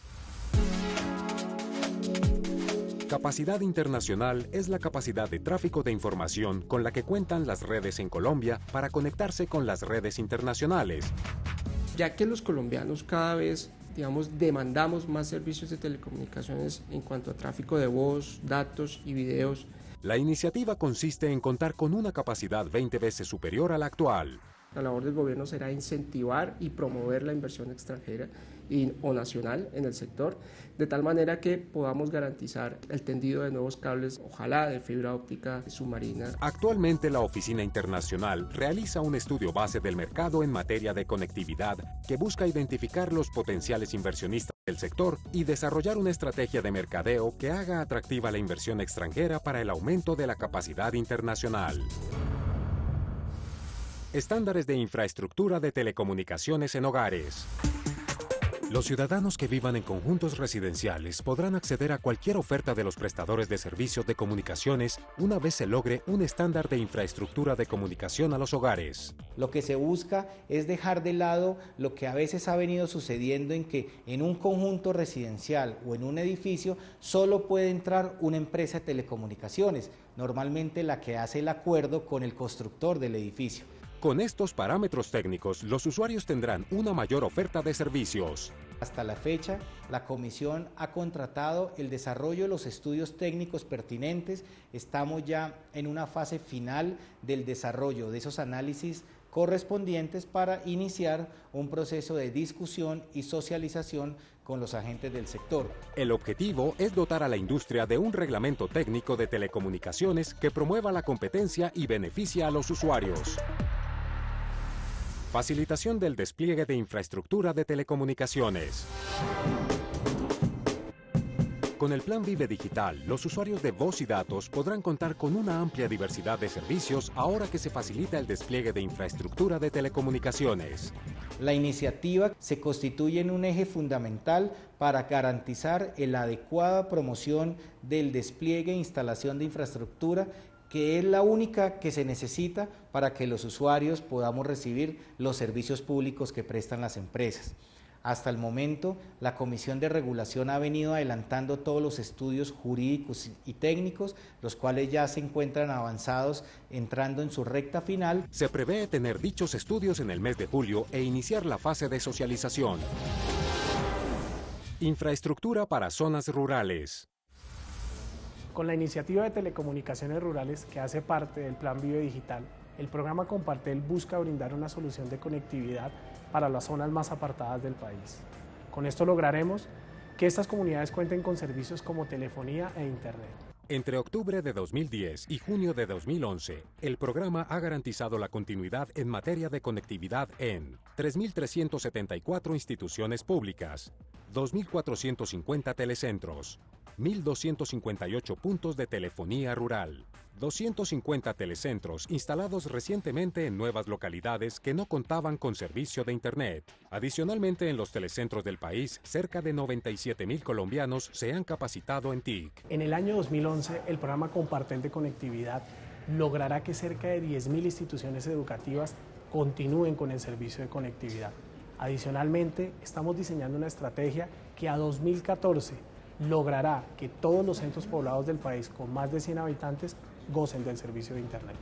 Capacidad internacional es la capacidad de tráfico de información con la que cuentan las redes en Colombia para conectarse con las redes internacionales. Ya que los colombianos cada vez, demandamos más servicios de telecomunicaciones en cuanto a tráfico de voz, datos y videos. La iniciativa consiste en contar con una capacidad 20 veces superior a la actual. La labor del gobierno será incentivar y promover la inversión extranjera o nacional en el sector, de tal manera que podamos garantizar el tendido de nuevos cables, ojalá de fibra óptica submarina. Actualmente la Oficina Internacional realiza un estudio base del mercado en materia de conectividad que busca identificar los potenciales inversionistas del sector y desarrollar una estrategia de mercadeo que haga atractiva la inversión extranjera para el aumento de la capacidad internacional. Estándares de infraestructura de telecomunicaciones en hogares. Los ciudadanos que vivan en conjuntos residenciales podrán acceder a cualquier oferta de los prestadores de servicios de comunicaciones una vez se logre un estándar de infraestructura de comunicación a los hogares. Lo que se busca es dejar de lado lo que a veces ha venido sucediendo en que en un conjunto residencial o en un edificio solo puede entrar una empresa de telecomunicaciones, normalmente la que hace el acuerdo con el constructor del edificio. Con estos parámetros técnicos, los usuarios tendrán una mayor oferta de servicios. Hasta la fecha, la Comisión ha contratado el desarrollo de los estudios técnicos pertinentes. Estamos ya en una fase final del desarrollo de esos análisis correspondientes para iniciar un proceso de discusión y socialización con los agentes del sector. El objetivo es dotar a la industria de un reglamento técnico de telecomunicaciones que promueva la competencia y beneficie a los usuarios. Facilitación del despliegue de infraestructura de telecomunicaciones. Con el Plan Vive Digital, los usuarios de voz y datos podrán contar con una amplia diversidad de servicios ahora que se facilita el despliegue de infraestructura de telecomunicaciones. La iniciativa se constituye en un eje fundamental para garantizar la adecuada promoción del despliegue e instalación de infraestructura, que es la única que se necesita para que los usuarios podamos recibir los servicios públicos que prestan las empresas. Hasta el momento, la Comisión de Regulación ha venido adelantando todos los estudios jurídicos y técnicos, los cuales ya se encuentran avanzados, entrando en su recta final. Se prevé tener dichos estudios en el mes de julio e iniciar la fase de socialización. Infraestructura para zonas rurales. Con la iniciativa de telecomunicaciones rurales que hace parte del Plan Vive Digital, el programa Compartel busca brindar una solución de conectividad para las zonas más apartadas del país. Con esto lograremos que estas comunidades cuenten con servicios como telefonía e internet. Entre octubre de 2010 y junio de 2011, el programa ha garantizado la continuidad en materia de conectividad en 3.374 instituciones públicas, 2.450 telecentros, 1.258 puntos de telefonía rural, 250 telecentros instalados recientemente en nuevas localidades que no contaban con servicio de Internet. Adicionalmente, en los telecentros del país, cerca de 97.000 colombianos se han capacitado en TIC. En el año 2011, el programa Compartel de Conectividad logrará que cerca de 10.000 instituciones educativas continúen con el servicio de conectividad. Adicionalmente, estamos diseñando una estrategia que a 2014 logrará que todos los centros poblados del país con más de 100 habitantes gocen del servicio de Internet.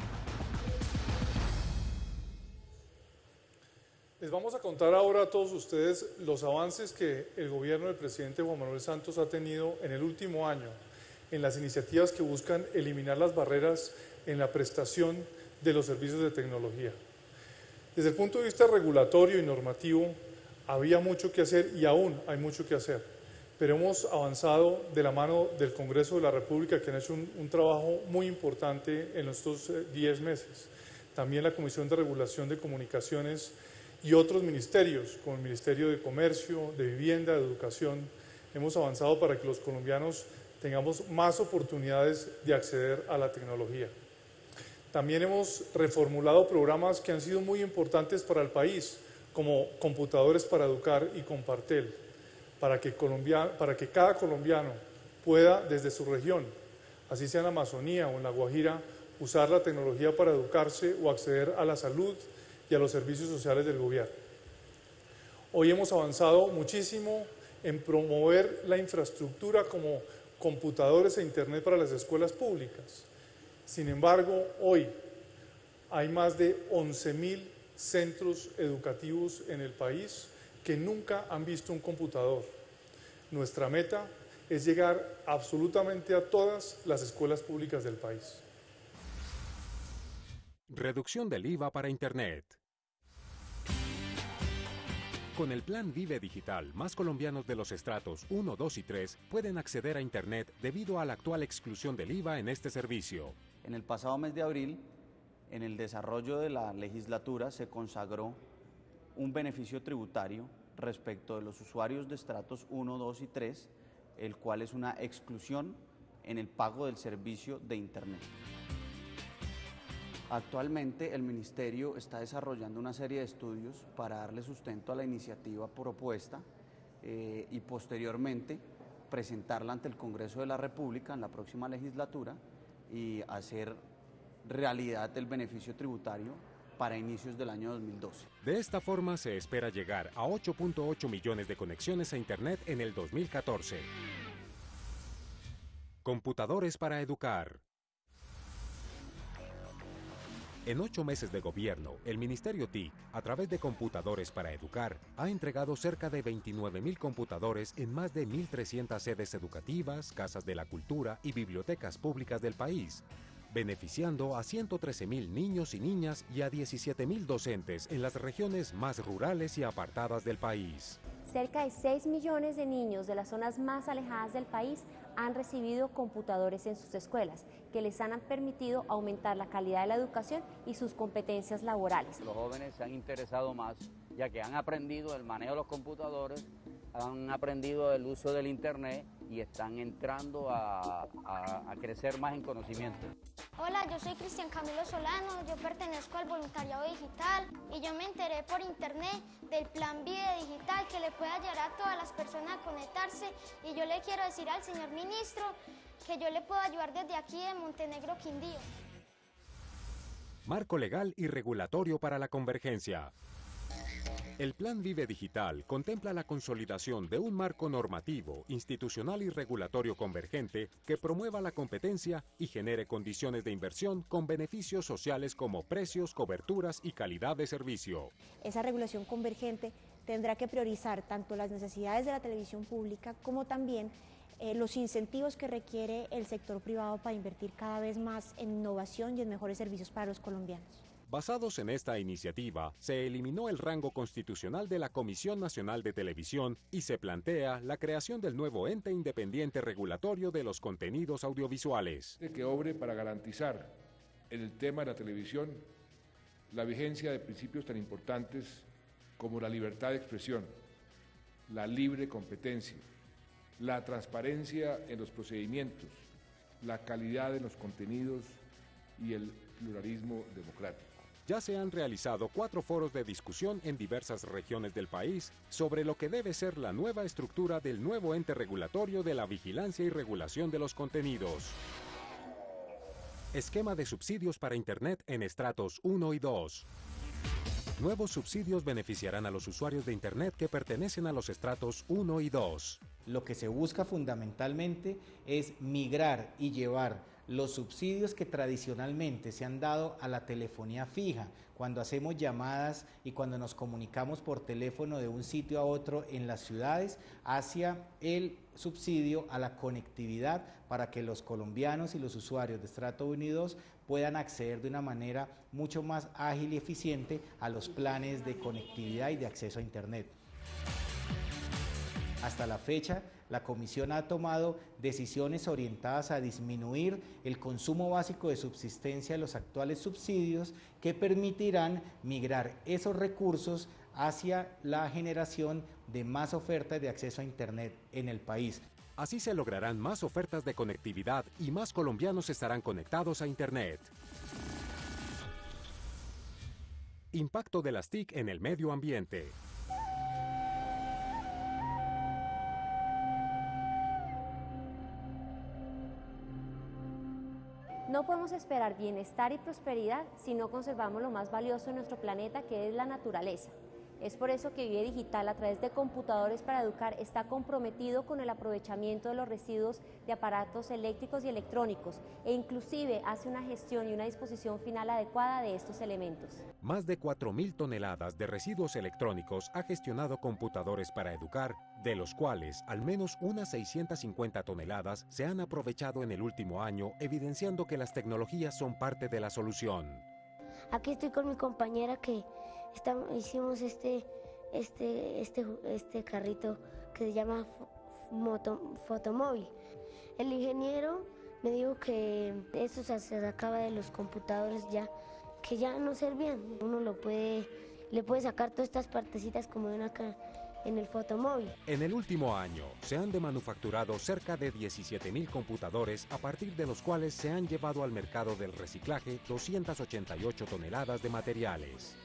Les vamos a contar ahora a todos ustedes los avances que el gobierno del presidente Juan Manuel Santos ha tenido en el último año en las iniciativas que buscan eliminar las barreras en la prestación de los servicios de tecnología. Desde el punto de vista regulatorio y normativo, había mucho que hacer y aún hay mucho que hacer. Pero hemos avanzado de la mano del Congreso de la República, que han hecho un trabajo muy importante en estos 10 meses. También la Comisión de Regulación de Comunicaciones y otros ministerios, como el Ministerio de Comercio, de Vivienda, de Educación, hemos avanzado para que los colombianos tengamos más oportunidades de acceder a la tecnología. También hemos reformulado programas que han sido muy importantes para el país, como Computadores para Educar y Compartel, para que cada colombiano pueda, desde su región, así sea en la Amazonía o en la Guajira, usar la tecnología para educarse o acceder a la salud y a los servicios sociales del gobierno. Hoy hemos avanzado muchísimo en promover la infraestructura como computadores e internet para las escuelas públicas. Sin embargo, hoy hay más de 11.000 centros educativos en el país que nunca han visto un computador. Nuestra meta es llegar absolutamente a todas las escuelas públicas del país. Reducción del IVA para Internet. Con el Plan Vive Digital, más colombianos de los estratos 1, 2 y 3 pueden acceder a Internet debido a la actual exclusión del IVA en este servicio. En el pasado mes de abril, en el desarrollo de la legislatura, se consagró un beneficio tributario respecto de los usuarios de estratos 1, 2 y 3, el cual es una exclusión en el pago del servicio de Internet. Actualmente el Ministerio está desarrollando una serie de estudios para darle sustento a la iniciativa propuesta y posteriormente presentarla ante el Congreso de la República en la próxima legislatura y hacer realidad el beneficio tributario para inicios del año 2012. De esta forma se espera llegar a 8.8 millones de conexiones a Internet en el 2014. Computadores para educar. En 8 meses de gobierno, el Ministerio TIC, a través de Computadores para Educar, ha entregado cerca de 29.000 computadores en más de 1.300 sedes educativas, casas de la cultura y bibliotecas públicas del país, beneficiando a 113.000 niños y niñas y a 17.000 docentes en las regiones más rurales y apartadas del país. Cerca de 6 millones de niños de las zonas más alejadas del país han recibido computadores en sus escuelas, que les han permitido aumentar la calidad de la educación y sus competencias laborales. Los jóvenes se han interesado más, ya que han aprendido el manejo de los computadores, han aprendido el uso del Internet y están entrando a crecer más en conocimiento. Hola, yo soy Cristian Camilo Solano, yo pertenezco al voluntariado digital y yo me enteré por internet del Plan Vive Digital que le puede ayudar a todas las personas a conectarse y yo le quiero decir al señor ministro que yo le puedo ayudar desde aquí de Montenegro, Quindío. Marco legal y regulatorio para la convergencia. El Plan Vive Digital contempla la consolidación de un marco normativo, institucional y regulatorio convergente que promueva la competencia y genere condiciones de inversión con beneficios sociales como precios, coberturas y calidad de servicio. Esa regulación convergente tendrá que priorizar tanto las necesidades de la televisión pública como también los incentivos que requiere el sector privado para invertir cada vez más en innovación y en mejores servicios para los colombianos. Basados en esta iniciativa, se eliminó el rango constitucional de la Comisión Nacional de Televisión y se plantea la creación del nuevo ente independiente regulatorio de los contenidos audiovisuales. Que obre para garantizar en el tema de la televisión la vigencia de principios tan importantes como la libertad de expresión, la libre competencia, la transparencia en los procedimientos, la calidad de los contenidos y el pluralismo democrático. Ya se han realizado 4 foros de discusión en diversas regiones del país sobre lo que debe ser la nueva estructura del nuevo ente regulatorio de la vigilancia y regulación de los contenidos. Esquema de subsidios para Internet en estratos 1 y 2. Nuevos subsidios beneficiarán a los usuarios de Internet que pertenecen a los estratos 1 y 2. Lo que se busca fundamentalmente es migrar y llevar los subsidios que tradicionalmente se han dado a la telefonía fija, cuando hacemos llamadas y cuando nos comunicamos por teléfono de un sitio a otro en las ciudades, hacia el subsidio a la conectividad para que los colombianos y los usuarios de estrato 1 y 2 puedan acceder de una manera mucho más ágil y eficiente a los planes de conectividad y de acceso a Internet. Hasta la fecha, la Comisión ha tomado decisiones orientadas a disminuir el consumo básico de subsistencia de los actuales subsidios que permitirán migrar esos recursos hacia la generación de más ofertas de acceso a Internet en el país. Así se lograrán más ofertas de conectividad y más colombianos estarán conectados a Internet. Impacto de las TIC en el medio ambiente. No podemos esperar bienestar y prosperidad si no conservamos lo más valioso de nuestro planeta, que es la naturaleza. Es por eso que Vive Digital, a través de Computadores para Educar, está comprometido con el aprovechamiento de los residuos de aparatos eléctricos y electrónicos e inclusive hace una gestión y una disposición final adecuada de estos elementos. Más de 4.000 toneladas de residuos electrónicos ha gestionado Computadores para Educar, de los cuales al menos unas 650 toneladas se han aprovechado en el último año, evidenciando que las tecnologías son parte de la solución. Aquí estoy con mi compañera que hicimos este carrito que se llama fotomóvil. El ingeniero me dijo que esto se sacaba de los computadores ya, que ya no servían. Uno le puede sacar todas estas partecitas como ven acá en el fotomóvil. En el último año se han demanufacturado cerca de 17.000 computadores, a partir de los cuales se han llevado al mercado del reciclaje 288 toneladas de materiales.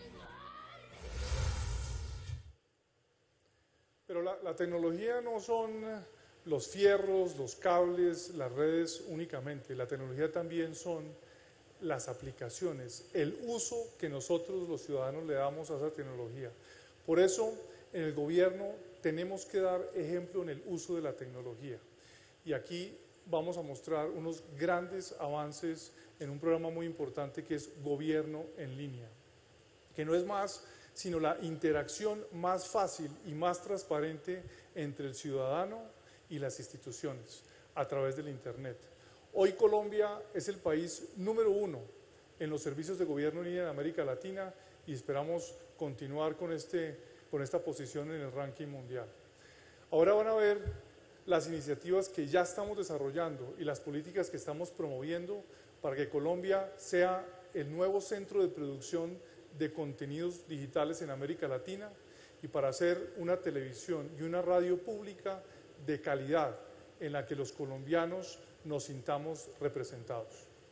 Pero la tecnología no son los fierros, los cables, las redes únicamente. La tecnología también son las aplicaciones, el uso que nosotros los ciudadanos le damos a esa tecnología. Por eso, en el gobierno tenemos que dar ejemplo en el uso de la tecnología. Y aquí vamos a mostrar unos grandes avances en un programa muy importante que es Gobierno en Línea, que no es más sino la interacción más fácil y más transparente entre el ciudadano y las instituciones a través del Internet. Hoy Colombia es el país número 1 en los servicios de gobierno en línea de América Latina y esperamos continuar con esta posición en el ranking mundial. Ahora van a ver las iniciativas que ya estamos desarrollando y las políticas que estamos promoviendo para que Colombia sea el nuevo centro de producción de contenidos digitales en América Latina y para hacer una televisión y una radio pública de calidad en la que los colombianos nos sintamos representados.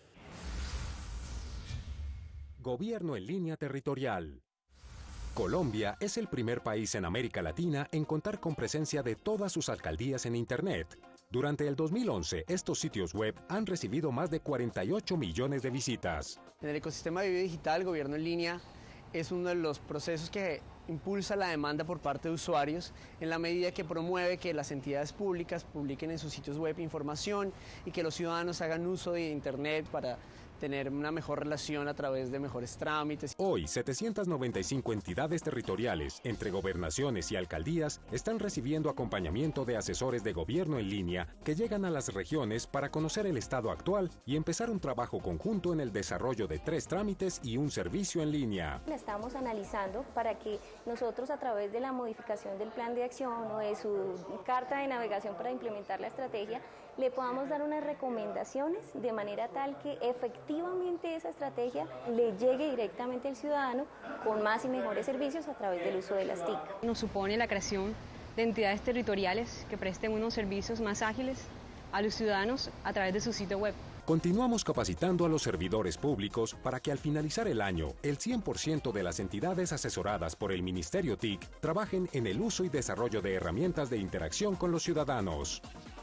Gobierno en línea territorial. Colombia es el primer país en América Latina en contar con presencia de todas sus alcaldías en Internet. Durante el 2011, estos sitios web han recibido más de 48 millones de visitas. En el ecosistema de Vive Digital, Gobierno en Línea es uno de los procesos que impulsa la demanda por parte de usuarios en la medida que promueve que las entidades públicas publiquen en sus sitios web información y que los ciudadanos hagan uso de Internet para tener una mejor relación a través de mejores trámites. Hoy, 795 entidades territoriales, entre gobernaciones y alcaldías, están recibiendo acompañamiento de asesores de gobierno en línea que llegan a las regiones para conocer el estado actual y empezar un trabajo conjunto en el desarrollo de 3 trámites y un servicio en línea. Estamos analizando para que nosotros, a través de la modificación del plan de acción o de su carta de navegación para implementar la estrategia, le podamos dar unas recomendaciones de manera tal que efectivamente esa estrategia le llegue directamente al ciudadano con más y mejores servicios a través del uso de las TIC. Nos supone la creación de entidades territoriales que presten unos servicios más ágiles a los ciudadanos a través de su sitio web. Continuamos capacitando a los servidores públicos para que al finalizar el año, el 100% de las entidades asesoradas por el Ministerio TIC trabajen en el uso y desarrollo de herramientas de interacción con los ciudadanos.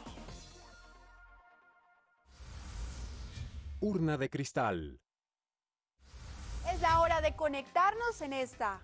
Urna de cristal. Es la hora de conectarnos en esta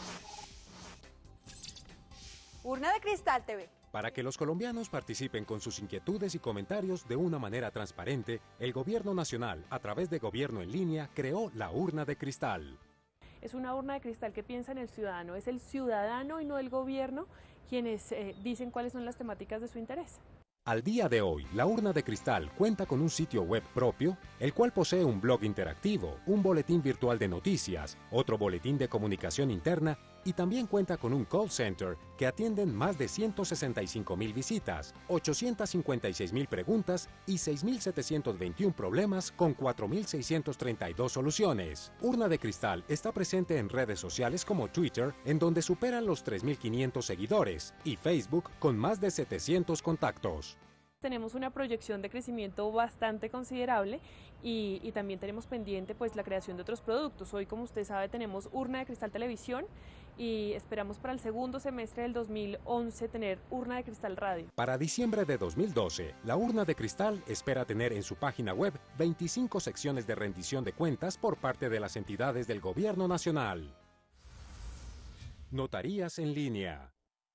Urna de Cristal TV. Para que los colombianos participen con sus inquietudes y comentarios de una manera transparente, el Gobierno Nacional, a través de Gobierno en Línea, creó la Urna de Cristal. Es una urna de cristal que piensa en el ciudadano. Es el ciudadano y no el gobierno quienes dicen cuáles son las temáticas de su interés. Al día de hoy, la Urna de Cristal cuenta con un sitio web propio, el cual posee un blog interactivo, un boletín virtual de noticias, otro boletín de comunicación interna y también cuenta con un call center que atienden más de 165,000 visitas, 856,000 preguntas y 6,721 problemas con 4,632 soluciones. Urna de Cristal está presente en redes sociales como Twitter, en donde superan los 3,500 seguidores, y Facebook con más de 700 contactos. Tenemos una proyección de crecimiento bastante considerable y también tenemos pendiente pues la creación de otros productos. Hoy, como usted sabe, tenemos Urna de Cristal Televisión y esperamos para el segundo semestre del 2011 tener Urna de Cristal Radio. Para diciembre de 2012, la Urna de Cristal espera tener en su página web 25 secciones de rendición de cuentas por parte de las entidades del Gobierno Nacional. Notarías en línea.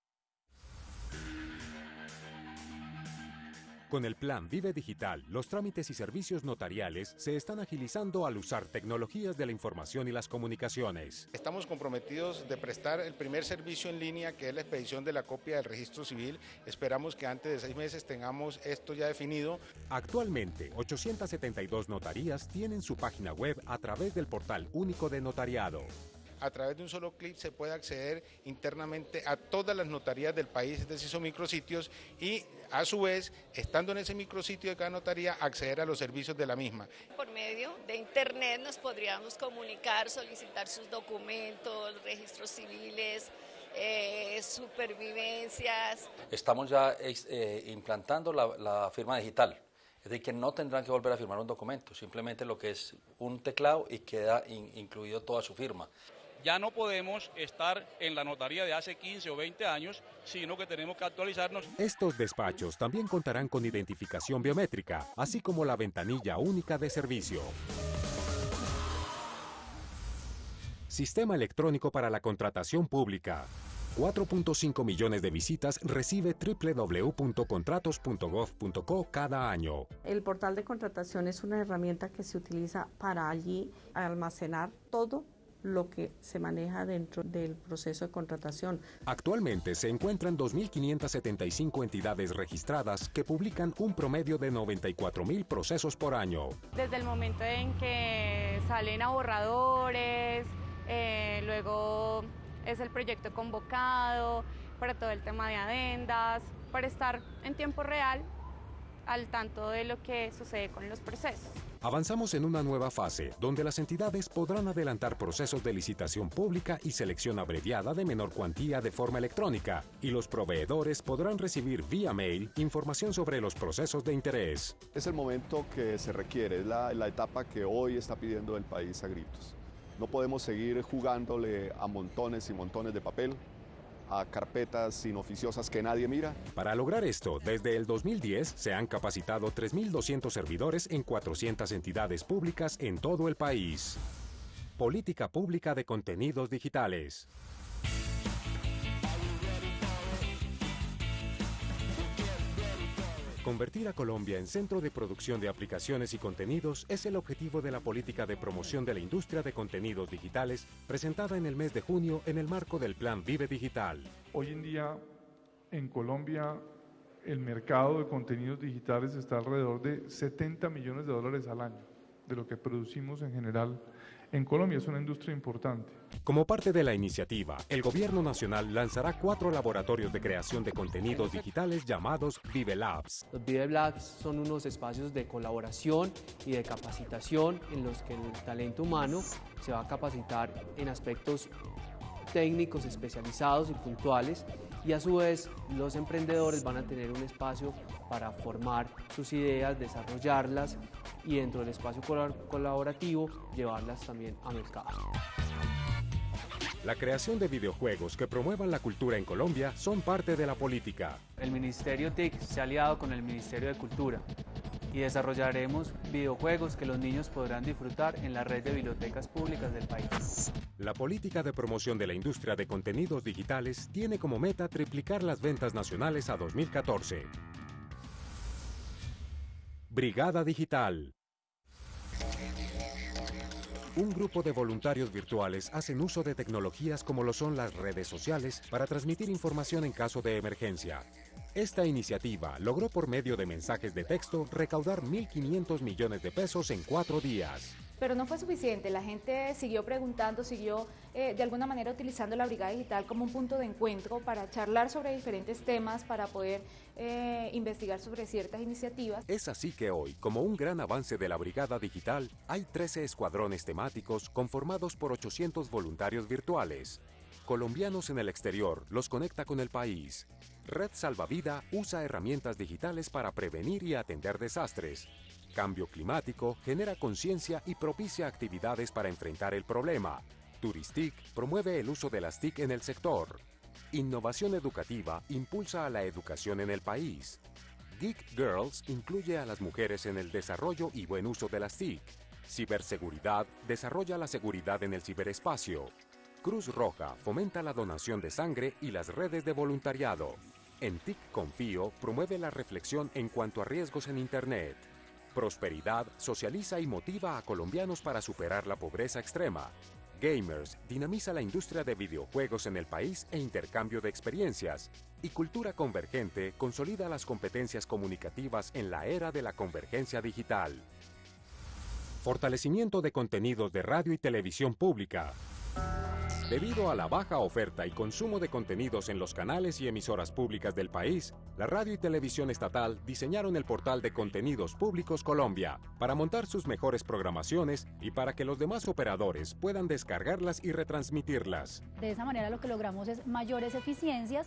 Con el Plan Vive Digital, los trámites y servicios notariales se están agilizando al usar tecnologías de la información y las comunicaciones. Estamos comprometidos de prestar el primer servicio en línea, que es la expedición de la copia del registro civil. Esperamos que antes de 6 meses tengamos esto ya definido. Actualmente, 872 notarías tienen su página web a través del Portal Único de Notariado. A través de un solo clic se puede acceder internamente a todas las notarías del país, es decir, son micrositios, y a su vez, estando en ese micrositio de cada notaría, acceder a los servicios de la misma. Por medio de internet nos podríamos comunicar, solicitar sus documentos, registros civiles, supervivencias. Estamos ya implantando la firma digital. Es decir, que no tendrán que volver a firmar un documento, simplemente lo que es un teclado y queda incluido toda su firma. Ya no podemos estar en la notaría de hace 15 o 20 años, sino que tenemos que actualizarnos. Estos despachos también contarán con identificación biométrica, así como la ventanilla única de servicio. Sistema electrónico para la contratación pública. 4.5 millones de visitas recibe www.contratos.gov.co cada año. El portal de contratación es una herramienta que se utiliza para allí almacenar todo lo que se maneja dentro del proceso de contratación. Actualmente se encuentran 2.575 entidades registradas que publican un promedio de 94,000 procesos por año. Desde el momento en que salen a borradores, luego es el proyecto convocado, para todo el tema de adendas, para estar en tiempo real al tanto de lo que sucede con los procesos. Avanzamos en una nueva fase, donde las entidades podrán adelantar procesos de licitación pública y selección abreviada de menor cuantía de forma electrónica, y los proveedores podrán recibir vía mail información sobre los procesos de interés. Es el momento que se requiere, es la etapa que hoy está pidiendo el país a gritos. No podemos seguir jugándole a montones y montones de papel, a carpetas inoficiosas que nadie mira. Para lograr esto, desde el 2010 se han capacitado 3.200 servidores en 400 entidades públicas en todo el país. Política pública de contenidos digitales. Convertir a Colombia en centro de producción de aplicaciones y contenidos es el objetivo de la política de promoción de la industria de contenidos digitales presentada en el mes de junio en el marco del Plan Vive Digital. Hoy en día en Colombia el mercado de contenidos digitales está alrededor de $70 millones al año de lo que producimos en general. En Colombia es una industria importante. Como parte de la iniciativa, el Gobierno Nacional lanzará 4 laboratorios de creación de contenidos digitales llamados Vive Labs. Los Vive Labs son unos espacios de colaboración y de capacitación en los que el talento humano se va a capacitar en aspectos técnicos especializados y puntuales, y a su vez los emprendedores van a tener un espacio para formar sus ideas, desarrollarlas y dentro del espacio colaborativo llevarlas también a mercado. La creación de videojuegos que promuevan la cultura en Colombia son parte de la política. El Ministerio TIC se ha aliado con el Ministerio de Cultura y desarrollaremos videojuegos que los niños podrán disfrutar en la red de bibliotecas públicas del país. La política de promoción de la industria de contenidos digitales tiene como meta triplicar las ventas nacionales a 2014. Brigada Digital. Un grupo de voluntarios virtuales hacen uso de tecnologías como lo son las redes sociales para transmitir información en caso de emergencia. Esta iniciativa logró por medio de mensajes de texto recaudar 1.500 millones de pesos en 4 días. pero no fue suficiente. La gente siguió preguntando, siguió de alguna manera utilizando la Brigada Digital como un punto de encuentro para charlar sobre diferentes temas, para poder investigar sobre ciertas iniciativas. Es así que hoy, como un gran avance de la Brigada Digital, hay 13 escuadrones temáticos conformados por 800 voluntarios virtuales. Colombianos en el exterior los conecta con el país. Red Salvavida usa herramientas digitales para prevenir y atender desastres. Cambio climático genera conciencia y propicia actividades para enfrentar el problema. Turistic promueve el uso de las TIC en el sector. Innovación educativa impulsa a la educación en el país. Geek Girls incluye a las mujeres en el desarrollo y buen uso de las TIC. Ciberseguridad desarrolla la seguridad en el ciberespacio. Cruz Roja fomenta la donación de sangre y las redes de voluntariado. En TIC Confío promueve la reflexión en cuanto a riesgos en Internet. Prosperidad socializa y motiva a colombianos para superar la pobreza extrema. Gamers dinamiza la industria de videojuegos en el país e intercambio de experiencias. Y Cultura Convergente consolida las competencias comunicativas en la era de la convergencia digital. Fortalecimiento de contenidos de radio y televisión pública. Debido a la baja oferta y consumo de contenidos en los canales y emisoras públicas del país, la radio y televisión estatal diseñaron el portal de Contenidos Públicos Colombia para montar sus mejores programaciones y para que los demás operadores puedan descargarlas y retransmitirlas. De esa manera lo que logramos es mayores eficiencias,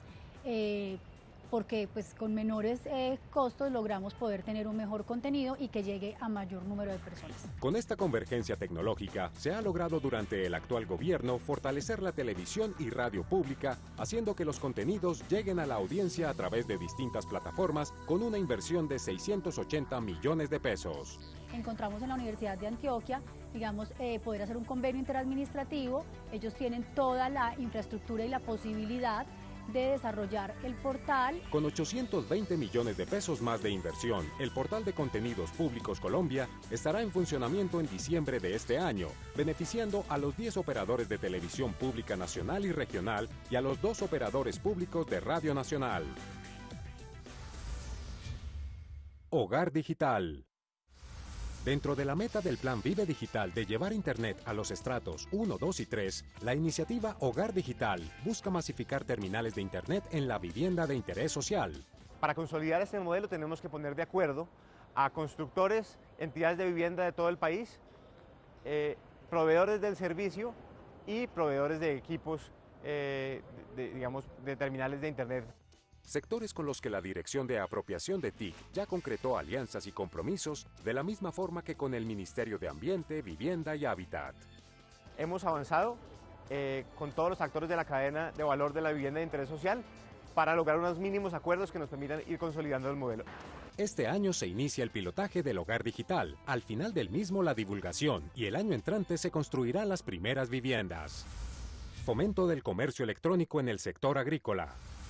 porque pues con menores costos logramos poder tener un mejor contenido y que llegue a mayor número de personas. Con esta convergencia tecnológica se ha logrado durante el actual gobierno fortalecer la televisión y radio pública, haciendo que los contenidos lleguen a la audiencia a través de distintas plataformas con una inversión de 680 millones de pesos. Encontramos en la Universidad de Antioquia, digamos, poder hacer un convenio interadministrativo. Ellos tienen toda la infraestructura y la posibilidad de desarrollar el portal. Con 820 millones de pesos más de inversión, el portal de Contenidos Públicos Colombia estará en funcionamiento en diciembre de este año, beneficiando a los 10 operadores de televisión pública nacional y regional y a los 2 operadores públicos de Radio Nacional. Hogar Digital. Dentro de la meta del Plan Vive Digital de llevar Internet a los estratos 1, 2 y 3, la iniciativa Hogar Digital busca masificar terminales de Internet en la vivienda de interés social. Para consolidar este modelo tenemos que poner de acuerdo a constructores, entidades de vivienda de todo el país, proveedores del servicio y proveedores de equipos, de terminales de Internet. Sectores con los que la Dirección de Apropiación de TIC ya concretó alianzas y compromisos de la misma forma que con el Ministerio de Ambiente, Vivienda y Hábitat. Hemos avanzado con todos los actores de la cadena de valor de la vivienda de interés social para lograr unos mínimos acuerdos que nos permitan ir consolidando el modelo. Este año se inicia el pilotaje del Hogar Digital, al final del mismo la divulgación y el año entrante se construirán las primeras viviendas. Fomento del comercio electrónico en el sector agrícola.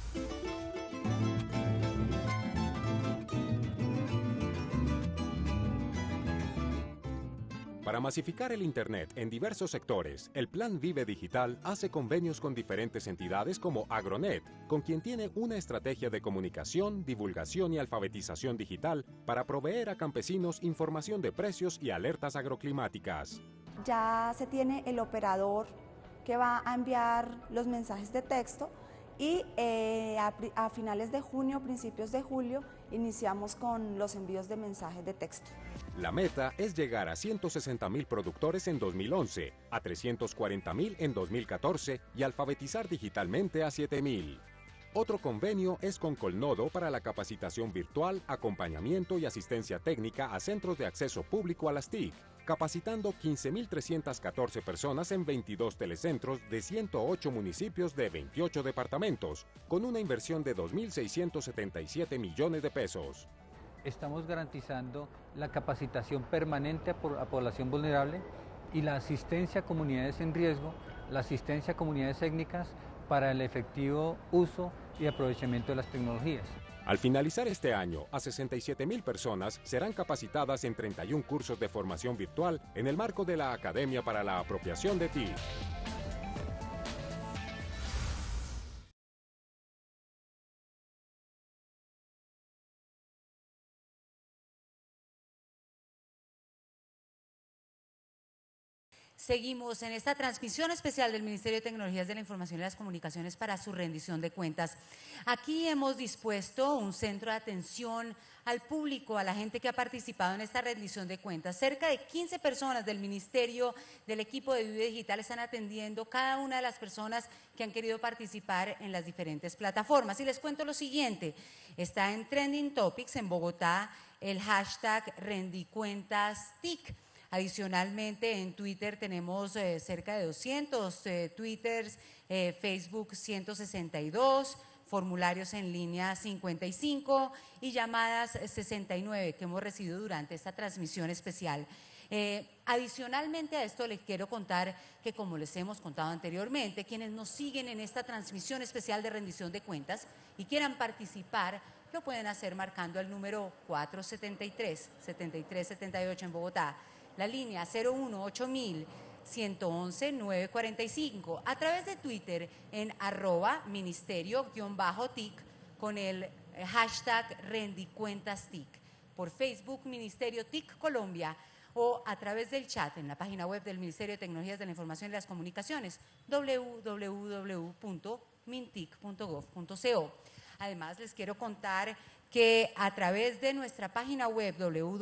Para masificar el Internet en diversos sectores, el Plan Vive Digital hace convenios con diferentes entidades como Agronet, con quien tiene una estrategia de comunicación, divulgación y alfabetización digital para proveer a campesinos información de precios y alertas agroclimáticas. Ya se tiene el operador que va a enviar los mensajes de texto y a finales de junio, principios de julio, iniciamos con los envíos de mensajes de texto. La meta es llegar a 160.000 productores en 2011, a 340.000 en 2014 y alfabetizar digitalmente a 7.000. Otro convenio es con Colnodo para la capacitación virtual, acompañamiento y asistencia técnica a centros de acceso público a las TIC, capacitando 15.314 personas en 22 telecentros de 108 municipios de 28 departamentos, con una inversión de 2.677 millones de pesos. Estamos garantizando la capacitación permanente a población vulnerable y la asistencia a comunidades en riesgo, la asistencia a comunidades étnicas para el efectivo uso y aprovechamiento de las tecnologías. Al finalizar este año, a 67.000 personas serán capacitadas en 31 cursos de formación virtual en el marco de la Academia para la Apropiación de TIC. Seguimos en esta transmisión especial del Ministerio de Tecnologías de la Información y las Comunicaciones para su rendición de cuentas. Aquí hemos dispuesto un centro de atención al público, a la gente que ha participado en esta rendición de cuentas. Cerca de 15 personas del Ministerio, del equipo de Vive Digital, están atendiendo cada una de las personas que han querido participar en las diferentes plataformas. Y les cuento lo siguiente, está en Trending Topics en Bogotá el hashtag RendiCuentasTIC. Adicionalmente, en Twitter tenemos cerca de 200 twitters, Facebook 162, formularios en línea 55 y llamadas 69 que hemos recibido durante esta transmisión especial. Adicionalmente a esto les quiero contar que, como les hemos contado anteriormente, quienes nos siguen en esta transmisión especial de rendición de cuentas y quieran participar, lo pueden hacer marcando el número 473-7378 en Bogotá, la línea 018-111-945, a través de Twitter en @ministerio_TIC con el hashtag RendiCuentasTIC, por Facebook Ministerio TIC Colombia, o a través del chat en la página web del Ministerio de Tecnologías de la Información y las Comunicaciones, www.mintic.gov.co. Además, les quiero contar que a través de nuestra página web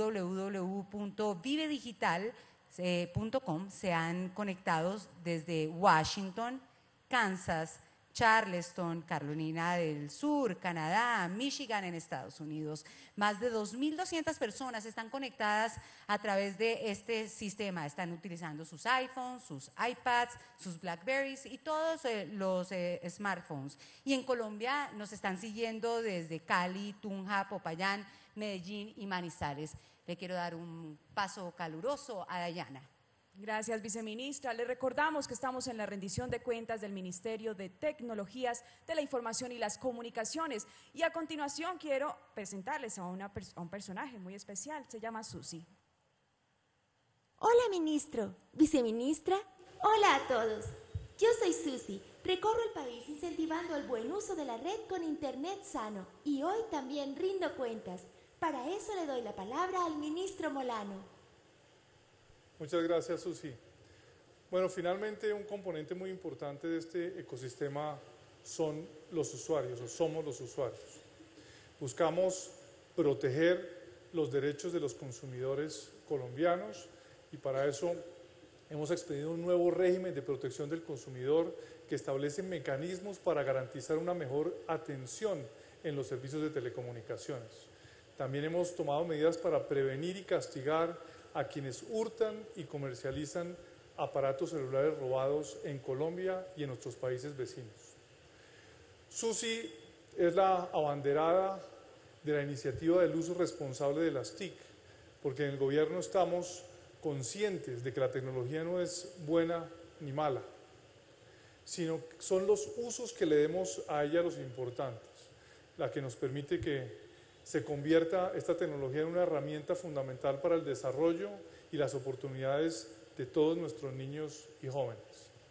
www.vivedigital.com se han conectado desde Washington, Kansas, Charleston, Carolina del Sur, Canadá, Michigan en Estados Unidos. Más de 2.200 personas están conectadas a través de este sistema. Están utilizando sus iPhones, sus iPads, sus Blackberries y todos los smartphones. Y en Colombia nos están siguiendo desde Cali, Tunja, Popayán, Medellín y Manizales. Le quiero dar un paso caluroso a Dayana. Gracias, viceministra. Le recordamos que estamos en la rendición de cuentas del Ministerio de Tecnologías de la Información y las Comunicaciones. Y a continuación quiero presentarles a un personaje muy especial. Se llama Susi. Hola, ministro, viceministra. Hola a todos. Yo soy Susi. Recorro el país incentivando el buen uso de la red con internet sano. Y hoy también rindo cuentas. Para eso le doy la palabra al ministro Molano. Muchas gracias, Susi. Bueno, finalmente un componente muy importante de este ecosistema son los usuarios, o somos los usuarios. Buscamos proteger los derechos de los consumidores colombianos y para eso hemos expedido un nuevo régimen de protección del consumidor que establece mecanismos para garantizar una mejor atención en los servicios de telecomunicaciones. También hemos tomado medidas para prevenir y castigar a quienes hurtan y comercializan aparatos celulares robados en Colombia y en nuestros países vecinos. Susi es la abanderada de la iniciativa del uso responsable de las TIC, porque en el gobierno estamos conscientes de que la tecnología no es buena ni mala, sino son los usos que le demos a ella los importantes, la que nos permite que se convierta esta tecnología en una herramienta fundamental para el desarrollo y las oportunidades de todos nuestros niños y jóvenes.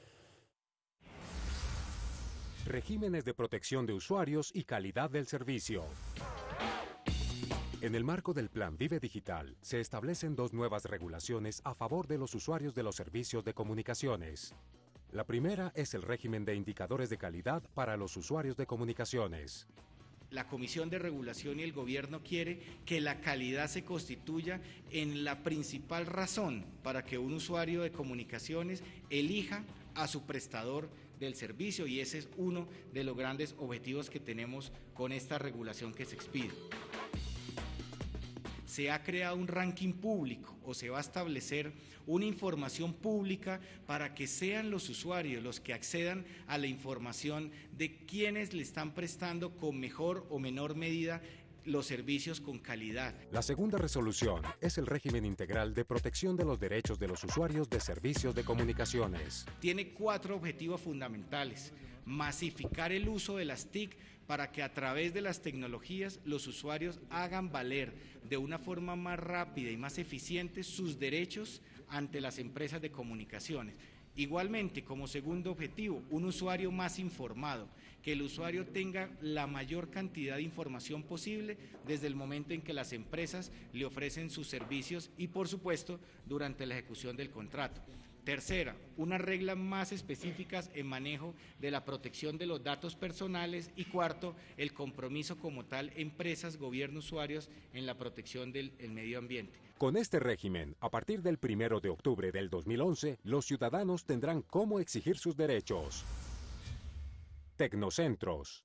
Regímenes de protección de usuarios y calidad del servicio. En el marco del Plan Vive Digital, se establecen dos nuevas regulaciones a favor de los usuarios de los servicios de comunicaciones. La primera es el régimen de indicadores de calidad para los usuarios de comunicaciones. La Comisión de Regulación y el Gobierno quiere que la calidad se constituya en la principal razón para que un usuario de comunicaciones elija a su prestador del servicio, y ese es uno de los grandes objetivos que tenemos con esta regulación que se expide. Se ha creado un ranking público o se va a establecer una información pública para que sean los usuarios los que accedan a la información de quienes le están prestando con mejor o menor medida los servicios con calidad. La segunda resolución es el régimen integral de protección de los derechos de los usuarios de servicios de comunicaciones. Tiene 4 objetivos fundamentales: masificar el uso de las TIC para que a través de las tecnologías los usuarios hagan valer de una forma más rápida y más eficiente sus derechos ante las empresas de comunicaciones. Igualmente, como segundo objetivo, un usuario más informado, que el usuario tenga la mayor cantidad de información posible desde el momento en que las empresas le ofrecen sus servicios y, por supuesto, durante la ejecución del contrato. Tercera, unas reglas más específicas en manejo de la protección de los datos personales. Y cuarto, el compromiso como tal, empresas, gobierno, usuarios, en la protección del medio ambiente. Con este régimen, a partir del 1 de octubre del 2011, los ciudadanos tendrán cómo exigir sus derechos. Tecnocentros.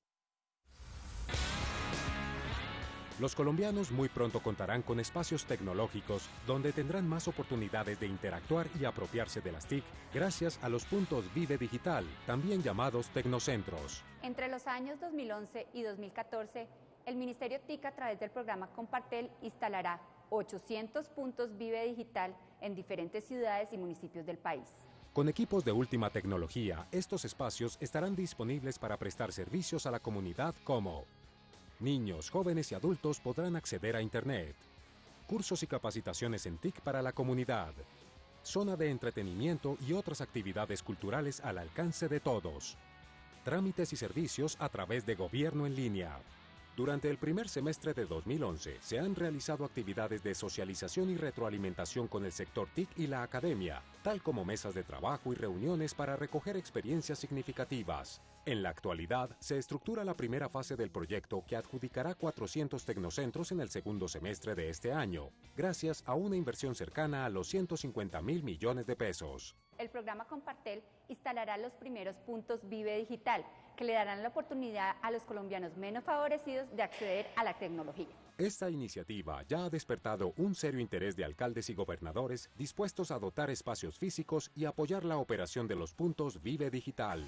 Los colombianos muy pronto contarán con espacios tecnológicos donde tendrán más oportunidades de interactuar y apropiarse de las TIC gracias a los puntos Vive Digital, también llamados tecnocentros. Entre los años 2011 y 2014, el Ministerio TIC a través del programa Compartel instalará 800 puntos Vive Digital en diferentes ciudades y municipios del país. Con equipos de última tecnología, estos espacios estarán disponibles para prestar servicios a la comunidad como: niños, jóvenes y adultos podrán acceder a Internet. Cursos y capacitaciones en TIC para la comunidad. Zona de entretenimiento y otras actividades culturales al alcance de todos. Trámites y servicios a través de gobierno en línea. Durante el primer semestre de 2011 se han realizado actividades de socialización y retroalimentación con el sector TIC y la academia, tal como mesas de trabajo y reuniones para recoger experiencias significativas. En la actualidad, se estructura la primera fase del proyecto que adjudicará 400 tecnocentros en el segundo semestre de este año, gracias a una inversión cercana a los 150.000 millones de pesos. El programa Compartel instalará los primeros puntos Vive Digital, que le darán la oportunidad a los colombianos menos favorecidos de acceder a la tecnología. Esta iniciativa ya ha despertado un serio interés de alcaldes y gobernadores dispuestos a dotar espacios físicos y apoyar la operación de los puntos Vive Digital.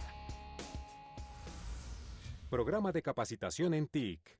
Programa de capacitación en TIC.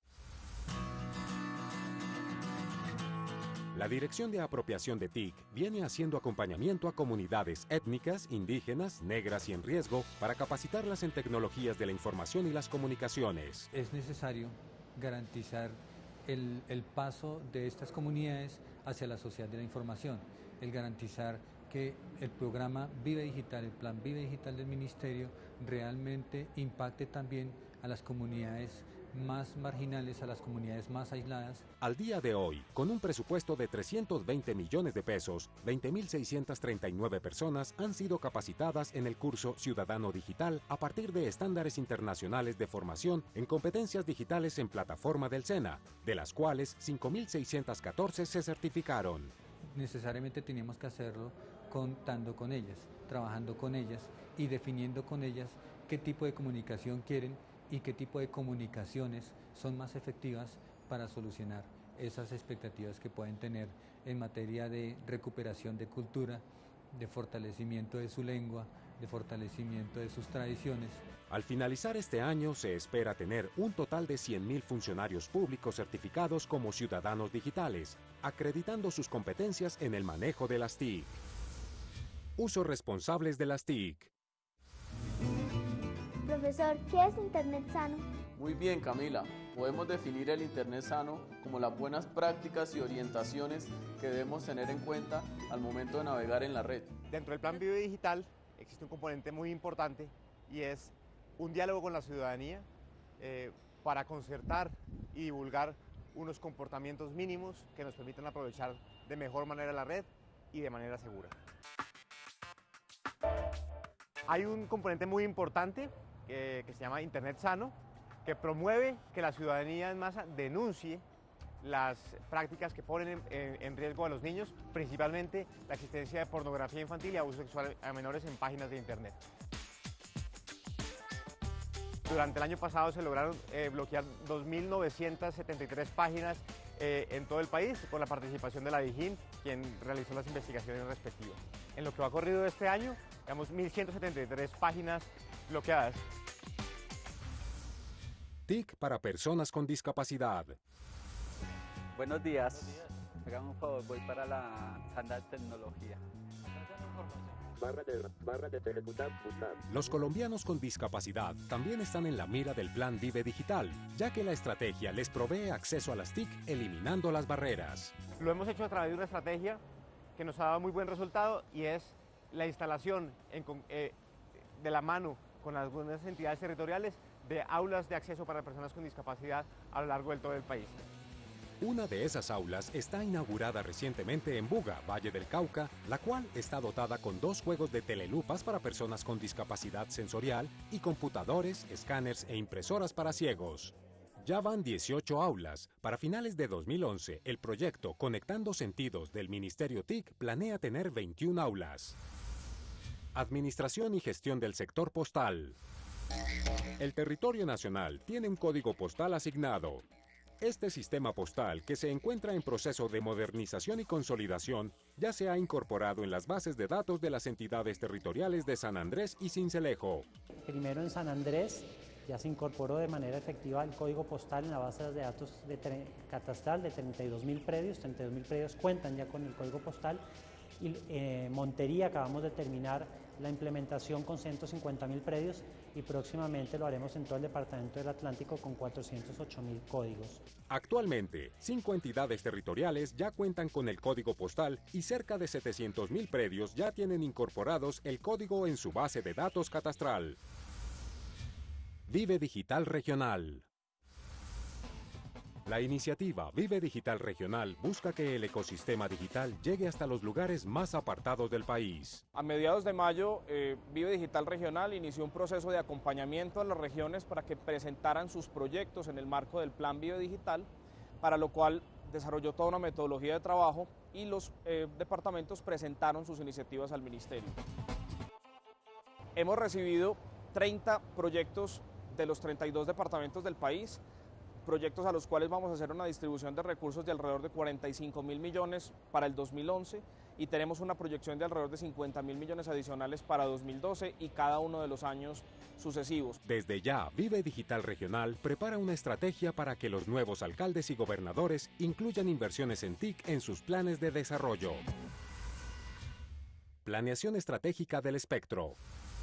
La Dirección de Apropiación de TIC viene haciendo acompañamiento a comunidades étnicas, indígenas, negras y en riesgo para capacitarlas en tecnologías de la información y las comunicaciones. Es necesario garantizar el paso de estas comunidades hacia la sociedad de la información, el garantizar que el programa Vive Digital, el plan Vive Digital del Ministerio, realmente impacte también a las comunidades más marginales, a las comunidades más aisladas. Al día de hoy, con un presupuesto de 320 millones de pesos, 20.639 personas han sido capacitadas en el curso Ciudadano Digital a partir de estándares internacionales de formación en competencias digitales en plataforma del SENA, de las cuales 5.614 se certificaron. Necesariamente tenemos que hacerlo contando con ellas, trabajando con ellas y definiendo con ellas qué tipo de comunicación quieren y qué tipo de comunicaciones son más efectivas para solucionar esas expectativas que pueden tener en materia de recuperación de cultura, de fortalecimiento de su lengua, de fortalecimiento de sus tradiciones. Al finalizar este año se espera tener un total de 100.000 funcionarios públicos certificados como ciudadanos digitales, acreditando sus competencias en el manejo de las TIC. Usos responsables de las TIC. Profesor, ¿qué es Internet sano? Muy bien, Camila. Podemos definir el Internet sano como las buenas prácticas y orientaciones que debemos tener en cuenta al momento de navegar en la red. Dentro del Plan Vive Digital existe un componente muy importante y es un diálogo con la ciudadanía para concertar y divulgar unos comportamientos mínimos que nos permitan aprovechar de mejor manera la red y de manera segura. Hay un componente muy importante que se llama Internet Sano, que promueve que la ciudadanía en masa denuncie las prácticas que ponen en riesgo a los niños, principalmente la existencia de pornografía infantil y abuso sexual a menores en páginas de Internet. Durante el año pasado se lograron bloquear 2.973 páginas en todo el país, con la participación de la DIGIN, quien realizó las investigaciones respectivas. En lo que va corrido de este año, tenemos 1.173 páginas bloqueadas. TIC para personas con discapacidad. Buenos días. Hágame un favor, voy para la sala de tecnología. Barra de ejecutar, buscar. Los colombianos con discapacidad también están en la mira del Plan Vive Digital, ya que la estrategia les provee acceso a las TIC eliminando las barreras. Lo hemos hecho a través de una estrategia que nos ha dado muy buen resultado y es la instalación de la mano con algunas entidades territoriales de aulas de acceso para personas con discapacidad a lo largo de todo el país. Una de esas aulas está inaugurada recientemente en Buga, Valle del Cauca, la cual está dotada con 2 juegos de telelupas para personas con discapacidad sensorial y computadores, escáneres e impresoras para ciegos. Ya van 18 aulas. Para finales de 2011, el proyecto Conectando Sentidos del Ministerio TIC planea tener 21 aulas. Administración y gestión del sector postal. El territorio nacional tiene un código postal asignado. Este sistema postal, que se encuentra en proceso de modernización y consolidación, ya se ha incorporado en las bases de datos de las entidades territoriales de San Andrés y Sincelejo. Primero en San Andrés ya se incorporó de manera efectiva el código postal en la base de datos catastral de 32.000 predios. 32.000 predios cuentan ya con el código postal. Y Montería acabamos de terminar la implementación con 150.000 predios y próximamente lo haremos en todo el departamento del Atlántico con 408.000 códigos. Actualmente, 5 entidades territoriales ya cuentan con el código postal y cerca de 700.000 predios ya tienen incorporados el código en su base de datos catastral. Vive Digital Regional. La iniciativa Vive Digital Regional busca que el ecosistema digital llegue hasta los lugares más apartados del país. A mediados de mayo, Vive Digital Regional inició un proceso de acompañamiento a las regiones para que presentaran sus proyectos en el marco del Plan Vive Digital, para lo cual desarrolló toda una metodología de trabajo y los departamentos presentaron sus iniciativas al Ministerio. Hemos recibido 30 proyectos de los 32 departamentos del país, proyectos a los cuales vamos a hacer una distribución de recursos de alrededor de 45.000 millones para el 2011 y tenemos una proyección de alrededor de 50.000 millones adicionales para 2012 y cada uno de los años sucesivos. Desde ya, Vive Digital Regional prepara una estrategia para que los nuevos alcaldes y gobernadores incluyan inversiones en TIC en sus planes de desarrollo. Planeación estratégica del espectro.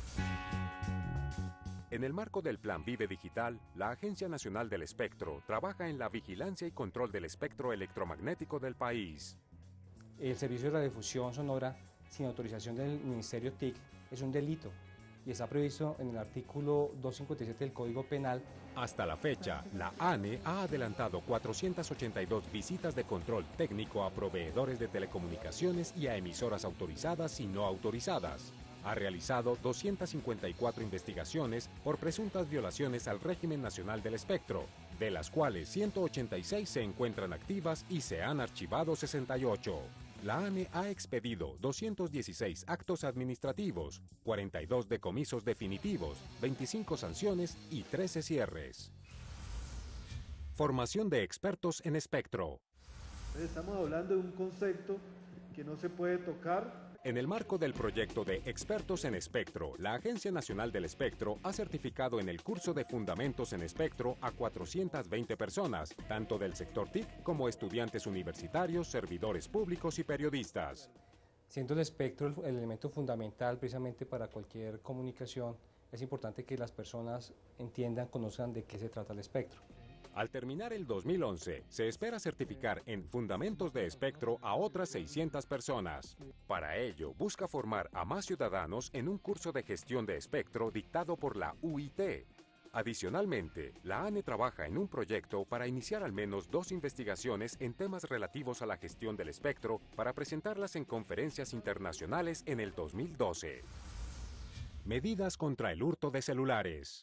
En el marco del Plan Vive Digital, la Agencia Nacional del Espectro trabaja en la vigilancia y control del espectro electromagnético del país. El servicio de radiodifusión sonora sin autorización del Ministerio TIC es un delito y está previsto en el artículo 257 del Código Penal. Hasta la fecha, la ANE ha adelantado 482 visitas de control técnico a proveedores de telecomunicaciones y a emisoras autorizadas y no autorizadas. Ha realizado 254 investigaciones por presuntas violaciones al régimen nacional del espectro, de las cuales 186 se encuentran activas y se han archivado 68. La ANE ha expedido 216 actos administrativos, 42 decomisos definitivos, 25 sanciones y 13 cierres. Formación de expertos en espectro. Estamos hablando de un concepto que no se puede tocar. En el marco del proyecto de Expertos en Espectro, la Agencia Nacional del Espectro ha certificado en el curso de Fundamentos en Espectro a 420 personas, tanto del sector TIC como estudiantes universitarios, servidores públicos y periodistas. Siendo el espectro el elemento fundamental precisamente para cualquier comunicación, es importante que las personas entiendan, conozcan de qué se trata el espectro. Al terminar el 2011, se espera certificar en Fundamentos de Espectro a otras 600 personas. Para ello, busca formar a más ciudadanos en un curso de gestión de espectro dictado por la UIT. Adicionalmente, la ANE trabaja en un proyecto para iniciar al menos 2 investigaciones en temas relativos a la gestión del espectro para presentarlas en conferencias internacionales en el 2012. Medidas contra el hurto de celulares.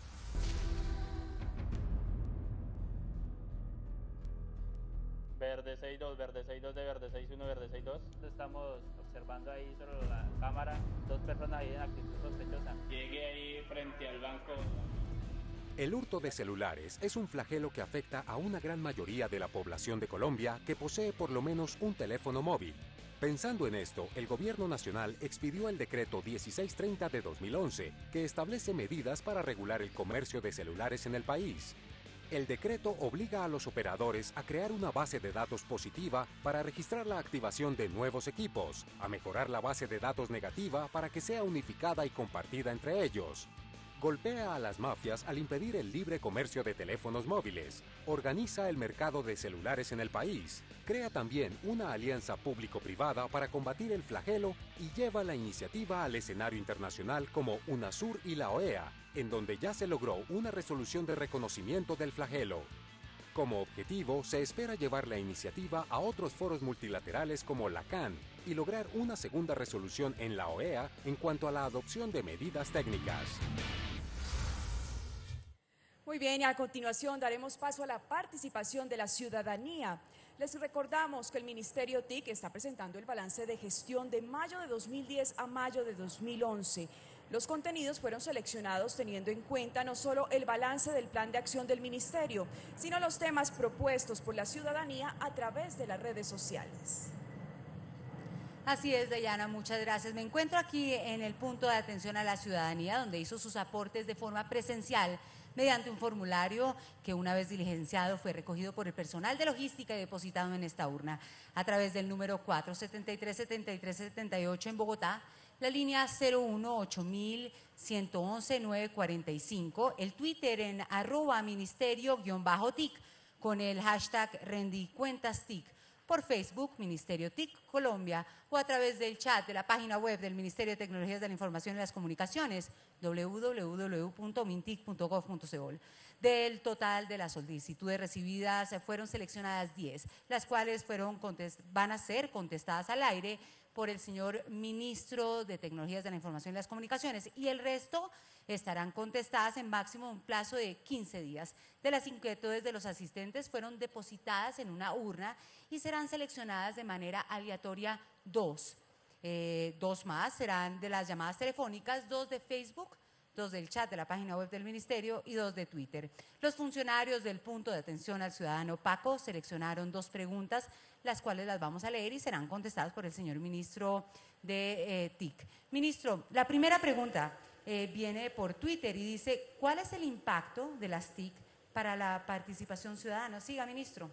Verde 6-2, verde 6-2 de verde 6-1, verde 6-2. Estamos observando ahí sobre la cámara 2 personas ahí en actitud sospechosa. Llegué ahí frente al banco. El hurto de celulares es un flagelo que afecta a una gran mayoría de la población de Colombia que posee por lo menos un teléfono móvil. Pensando en esto, el Gobierno Nacional expidió el decreto 1630 de 2011, que establece medidas para regular el comercio de celulares en el país. El decreto obliga a los operadores a crear una base de datos positiva para registrar la activación de nuevos equipos, a mejorar la base de datos negativa para que sea unificada y compartida entre ellos. Golpea a las mafias al impedir el libre comercio de teléfonos móviles, organiza el mercado de celulares en el país, crea también una alianza público-privada para combatir el flagelo y lleva la iniciativa al escenario internacional como UNASUR y la OEA, en donde ya se logró una resolución de reconocimiento del flagelo. Como objetivo, se espera llevar la iniciativa a otros foros multilaterales como la CAN y lograr una segunda resolución en la OEA en cuanto a la adopción de medidas técnicas. Muy bien, y a continuación daremos paso a la participación de la ciudadanía. Les recordamos que el Ministerio TIC está presentando el balance de gestión de mayo de 2010 a mayo de 2011. Los contenidos fueron seleccionados teniendo en cuenta no solo el balance del plan de acción del Ministerio, sino los temas propuestos por la ciudadanía a través de las redes sociales. Así es, Dayana, muchas gracias. Me encuentro aquí en el punto de atención a la ciudadanía, donde hizo sus aportes de forma presencial mediante un formulario que una vez diligenciado fue recogido por el personal de logística y depositado en esta urna a través del número 473-7378 en Bogotá, la línea 01-8111-945, el Twitter en @ministerio_TIC con el hashtag rendicuentastic, por Facebook, Ministerio TIC Colombia, o a través del chat de la página web del Ministerio de Tecnologías de la Información y las Comunicaciones, www.mintic.gov.co. Del total de las solicitudes recibidas fueron seleccionadas 10, las cuales van a ser contestadas al aire por el señor Ministro de Tecnologías de la Información y las Comunicaciones, y el resto estarán contestadas en máximo un plazo de 15 días. De las inquietudes de los asistentes fueron depositadas en una urna y serán seleccionadas de manera aleatoria dos. Dos más serán de las llamadas telefónicas, 2 de Facebook, 2 del chat de la página web del Ministerio y 2 de Twitter. Los funcionarios del punto de atención al ciudadano PACO seleccionaron 2 preguntas, las cuales las vamos a leer y serán contestadas por el señor Ministro de TIC. Ministro, la primera pregunta viene por Twitter y dice: ¿cuál es el impacto de las TIC para la participación ciudadana? Siga, ministro.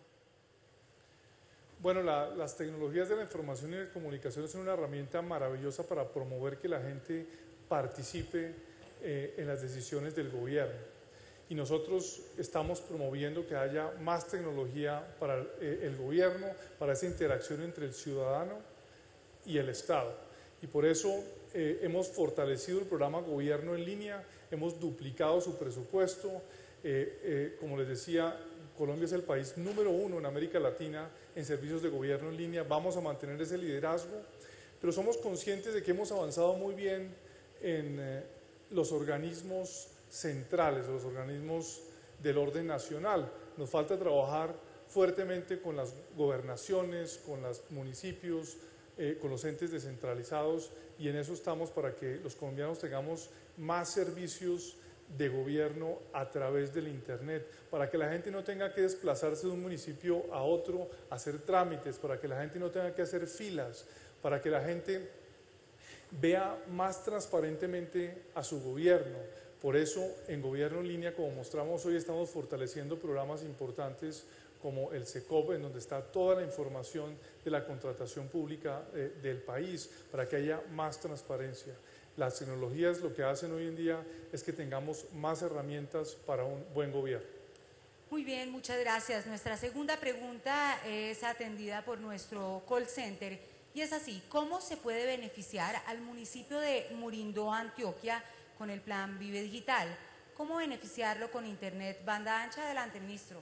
Bueno, las tecnologías de la información y de comunicación son una herramienta maravillosa para promover que la gente participe en las decisiones del gobierno. Y nosotros estamos promoviendo que haya más tecnología para el gobierno, para esa interacción entre el ciudadano y el Estado. Y por eso hemos fortalecido el programa Gobierno en Línea, hemos duplicado su presupuesto. Como les decía, Colombia es el país número 1 en América Latina en servicios de gobierno en línea. Vamos a mantener ese liderazgo, pero somos conscientes de que hemos avanzado muy bien en los organismos centrales, los organismos del orden nacional. Nos falta trabajar fuertemente con las gobernaciones, con los municipios, con los entes descentralizados, y en eso estamos para que los colombianos tengamos más servicios de gobierno a través del Internet, para que la gente no tenga que desplazarse de un municipio a otro a hacer trámites, para que la gente no tenga que hacer filas, para que la gente vea más transparentemente a su gobierno. Por eso, en Gobierno en Línea, como mostramos hoy, estamos fortaleciendo programas importantes como el SECOP, en donde está toda la información de la contratación pública del país, para que haya más transparencia. Las tecnologías lo que hacen hoy en día es que tengamos más herramientas para un buen gobierno. Muy bien, muchas gracias. Nuestra segunda pregunta es atendida por nuestro call center y es así: ¿cómo se puede beneficiar al municipio de Murindó, Antioquia, con el plan Vive Digital? ¿Cómo beneficiarlo con Internet banda ancha? Adelante, ministro.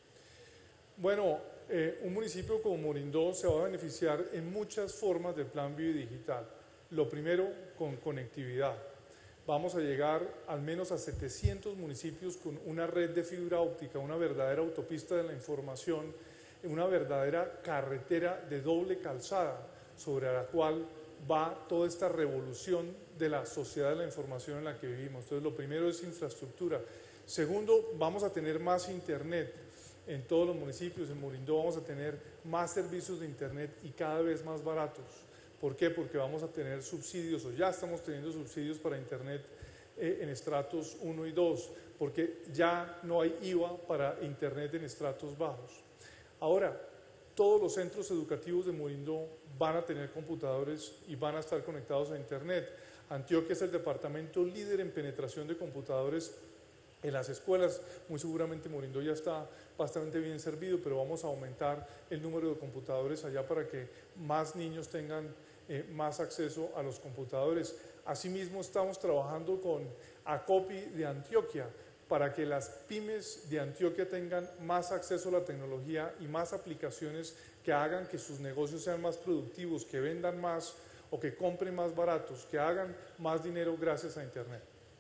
Bueno, un municipio como Murindó se va a beneficiar en muchas formas del plan Vive Digital. Lo primero, con conectividad. Vamos a llegar al menos a 700 municipios con una red de fibra óptica, una verdadera autopista de la información, una verdadera carretera de doble calzada sobre la cual va toda esta revolución de la sociedad de la información en la que vivimos. Entonces, lo primero es infraestructura. Segundo, vamos a tener más Internet en todos los municipios. En Murindó vamos a tener más servicios de Internet y cada vez más baratos. ¿Por qué? Porque vamos a tener subsidios, o ya estamos teniendo subsidios para Internet en estratos 1 y 2, porque ya no hay IVA para Internet en estratos bajos. Ahora, todos los centros educativos de Murindó van a tener computadores y van a estar conectados a Internet. Antioquia es el departamento líder en penetración de computadores en las escuelas. Muy seguramente Murindó ya está bastante bien servido, pero vamos a aumentar el número de computadores allá para que más niños tengan más acceso a los computadores. Asimismo, estamos trabajando con ACOPI de Antioquia para que las pymes de Antioquia tengan más acceso a la tecnología y más aplicaciones que hagan que sus negocios sean más productivos, que vendan más o que compren más baratos, que hagan más dinero gracias a Internet.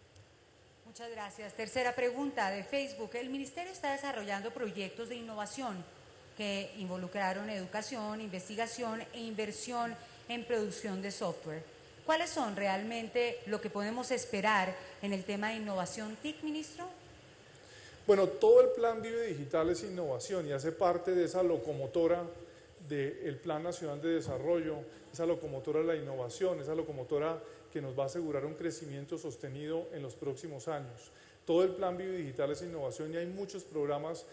Muchas gracias. Tercera pregunta de Facebook. El Ministerio está desarrollando proyectos de innovación que involucraron educación, investigación e inversión en producción de software. ¿Cuáles son realmente lo que podemos esperar en el tema de innovación TIC, ministro? Bueno, todo el Plan Vive Digital es innovación y hace parte de esa locomotora del Plan Nacional de Desarrollo, esa locomotora de la innovación, esa locomotora que nos va a asegurar un crecimiento sostenido en los próximos años. Todo el Plan Vive Digital es innovación y hay muchos programas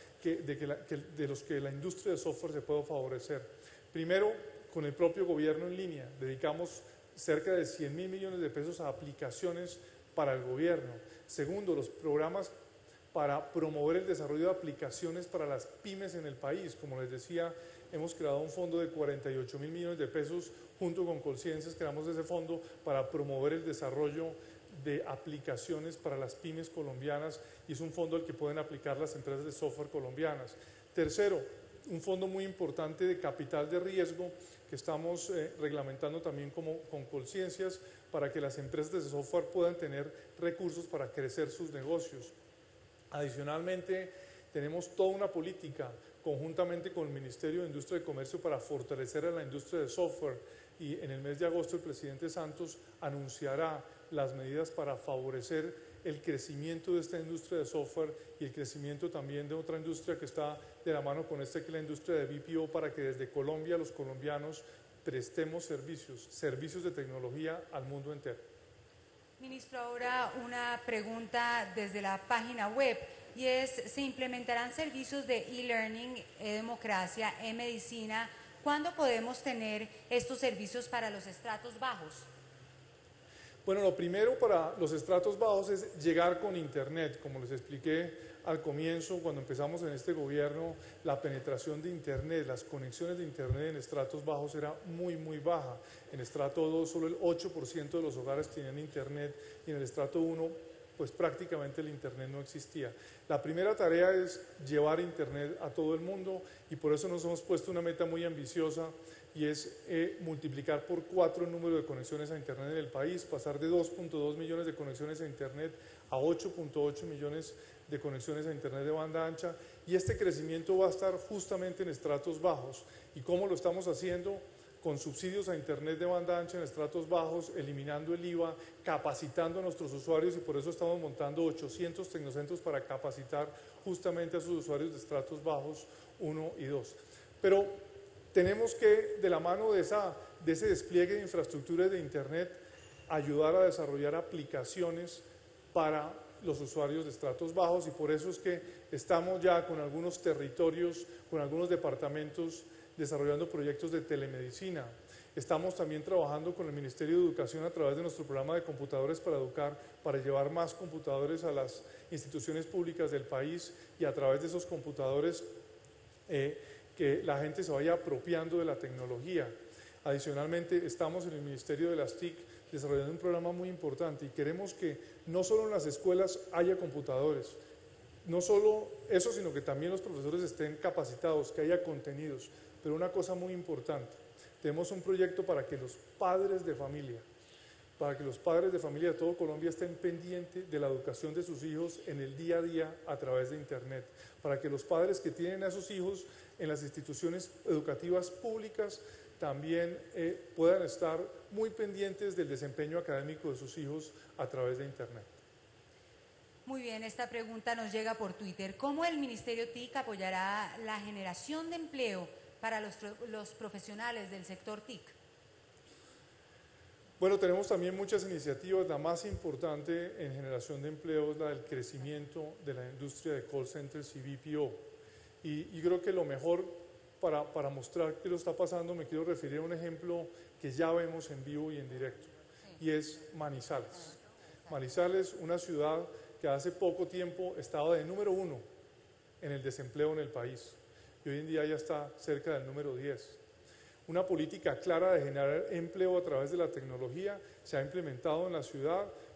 de los que la industria de software se puede favorecer. Primero, con el propio gobierno en línea, dedicamos cerca de 100.000 millones de pesos a aplicaciones para el gobierno. Segundo, los programas para promover el desarrollo de aplicaciones para las pymes en el país. Como les decía, hemos creado un fondo de 48.000 millones de pesos junto con Colciencias, creamos ese fondo para promover el desarrollo de aplicaciones para las pymes colombianas y es un fondo al que pueden aplicar las empresas de software colombianas. Tercero, un fondo muy importante de capital de riesgo que estamos reglamentando también con Colciencias para que las empresas de software puedan tener recursos para crecer sus negocios. Adicionalmente, tenemos toda una política conjuntamente con el Ministerio de Industria y Comercio para fortalecer a la industria de software y en el mes de agosto el presidente Santos anunciará las medidas para favorecer el crecimiento de esta industria de software y el crecimiento también de otra industria que está de la mano con que es la industria de BPO, para que desde Colombia los colombianos prestemos servicios de tecnología al mundo entero. Ministro, ahora una pregunta desde la página web y es, ¿se implementarán servicios de e-learning, e-democracia, e-medicina? ¿Cuándo podemos tener estos servicios para los estratos bajos? Bueno, lo primero para los estratos bajos es llegar con Internet. Como les expliqué al comienzo, cuando empezamos en este gobierno, la penetración de Internet, las conexiones de Internet en estratos bajos era muy, muy baja. En estrato 2 solo el 8% de los hogares tenían Internet y en el estrato 1 pues prácticamente el Internet no existía. La primera tarea es llevar Internet a todo el mundo y por eso nos hemos puesto una meta muy ambiciosa y es multiplicar por 4 el número de conexiones a Internet en el país, pasar de 2.2 millones de conexiones a Internet a 8.8 millones de conexiones a Internet de banda ancha y este crecimiento va a estar justamente en estratos bajos. ¿Y cómo lo estamos haciendo? Con subsidios a Internet de banda ancha en estratos bajos, eliminando el IVA, capacitando a nuestros usuarios y por eso estamos montando 800 tecnocentros para capacitar justamente a sus usuarios de estratos bajos 1 y 2. Pero tenemos que, de la mano de ese despliegue de infraestructuras de Internet, ayudar a desarrollar aplicaciones para los usuarios de estratos bajos y por eso es que estamos ya con algunos territorios, con algunos departamentos desarrollando proyectos de telemedicina. Estamos también trabajando con el Ministerio de Educación a través de nuestro programa de computadores para educar, para llevar más computadores a las instituciones públicas del país y a través de esos computadores que la gente se vaya apropiando de la tecnología. Adicionalmente, estamos en el Ministerio de las TIC desarrollando un programa muy importante y queremos que no solo en las escuelas haya computadores, no solo eso, sino que también los profesores estén capacitados, que haya contenidos. Pero una cosa muy importante, tenemos un proyecto para que los padres de familia de todo Colombia estén pendientes de la educación de sus hijos en el día a día a través de Internet, para que los padres que tienen a sus hijos en las instituciones educativas públicas también puedan estar muy pendientes del desempeño académico de sus hijos a través de Internet. Muy bien, esta pregunta nos llega por Twitter. ¿Cómo el Ministerio TIC apoyará la generación de empleo para los profesionales del sector TIC? Bueno, tenemos también muchas iniciativas. La más importante en generación de empleo es la del crecimiento de la industria de call centers y BPO. Y creo que lo mejor para mostrar qué lo está pasando, me quiero referir a un ejemplo que ya vemos en vivo y en directo, y es Manizales. Manizales, una ciudad que hace poco tiempo estaba de número 1 en el desempleo en el país y hoy en día ya está cerca del número 10. Una política clara de generar empleo a través de la tecnología se ha implementado en la ciudad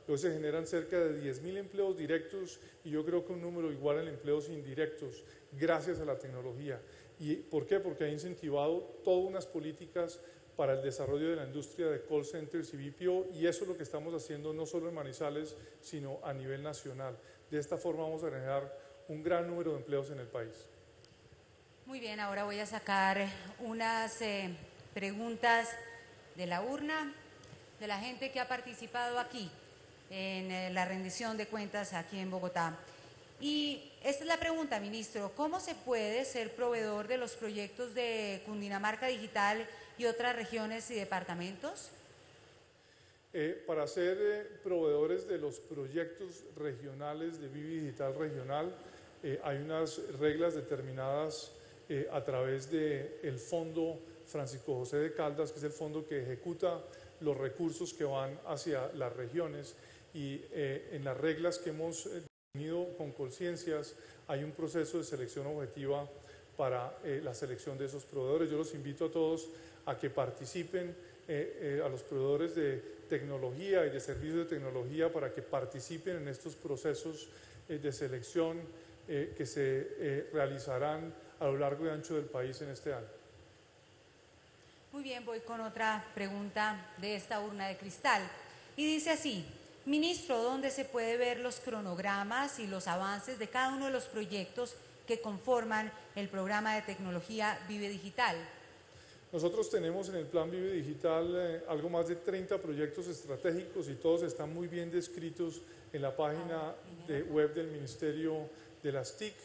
Luego se generan cerca de 10.000 empleos directos y yo creo que un número igual en empleos indirectos, gracias a la tecnología. ¿Y por qué? Porque ha incentivado todas unas políticas para el desarrollo de la industria de call centers y BPO, y eso es lo que estamos haciendo no solo en Manizales, sino a nivel nacional. De esta forma vamos a generar un gran número de empleos en el país. Muy bien, ahora voy a sacar unas preguntas de la urna, de la gente que ha participado aquí en la rendición de cuentas aquí en Bogotá. Y esta es la pregunta, ministro: ¿cómo se puede ser proveedor de los proyectos de Cundinamarca Digital y otras regiones y departamentos? Para ser proveedores de los proyectos regionales de Vivi Digital Regional, hay unas reglas determinadas a través del Fondo Francisco José de Caldas, que es el fondo que ejecuta los recursos que van hacia las regiones, y en las reglas que hemos definido con Colciencias hay un proceso de selección objetiva para la selección de esos proveedores. Yo los invito a todos a que participen, a los proveedores de tecnología y de servicios de tecnología, para que participen en estos procesos de selección que se realizarán a lo largo y ancho del país en este año. Muy bien, voy con otra pregunta de esta urna de cristal. Y dice así: ministro, ¿dónde se puede ver los cronogramas y los avances de cada uno de los proyectos que conforman el programa de tecnología Vive Digital? Nosotros tenemos en el Plan Vive Digital algo más de 30 proyectos estratégicos, y todos están muy bien descritos en la página web del Ministerio de las TIC,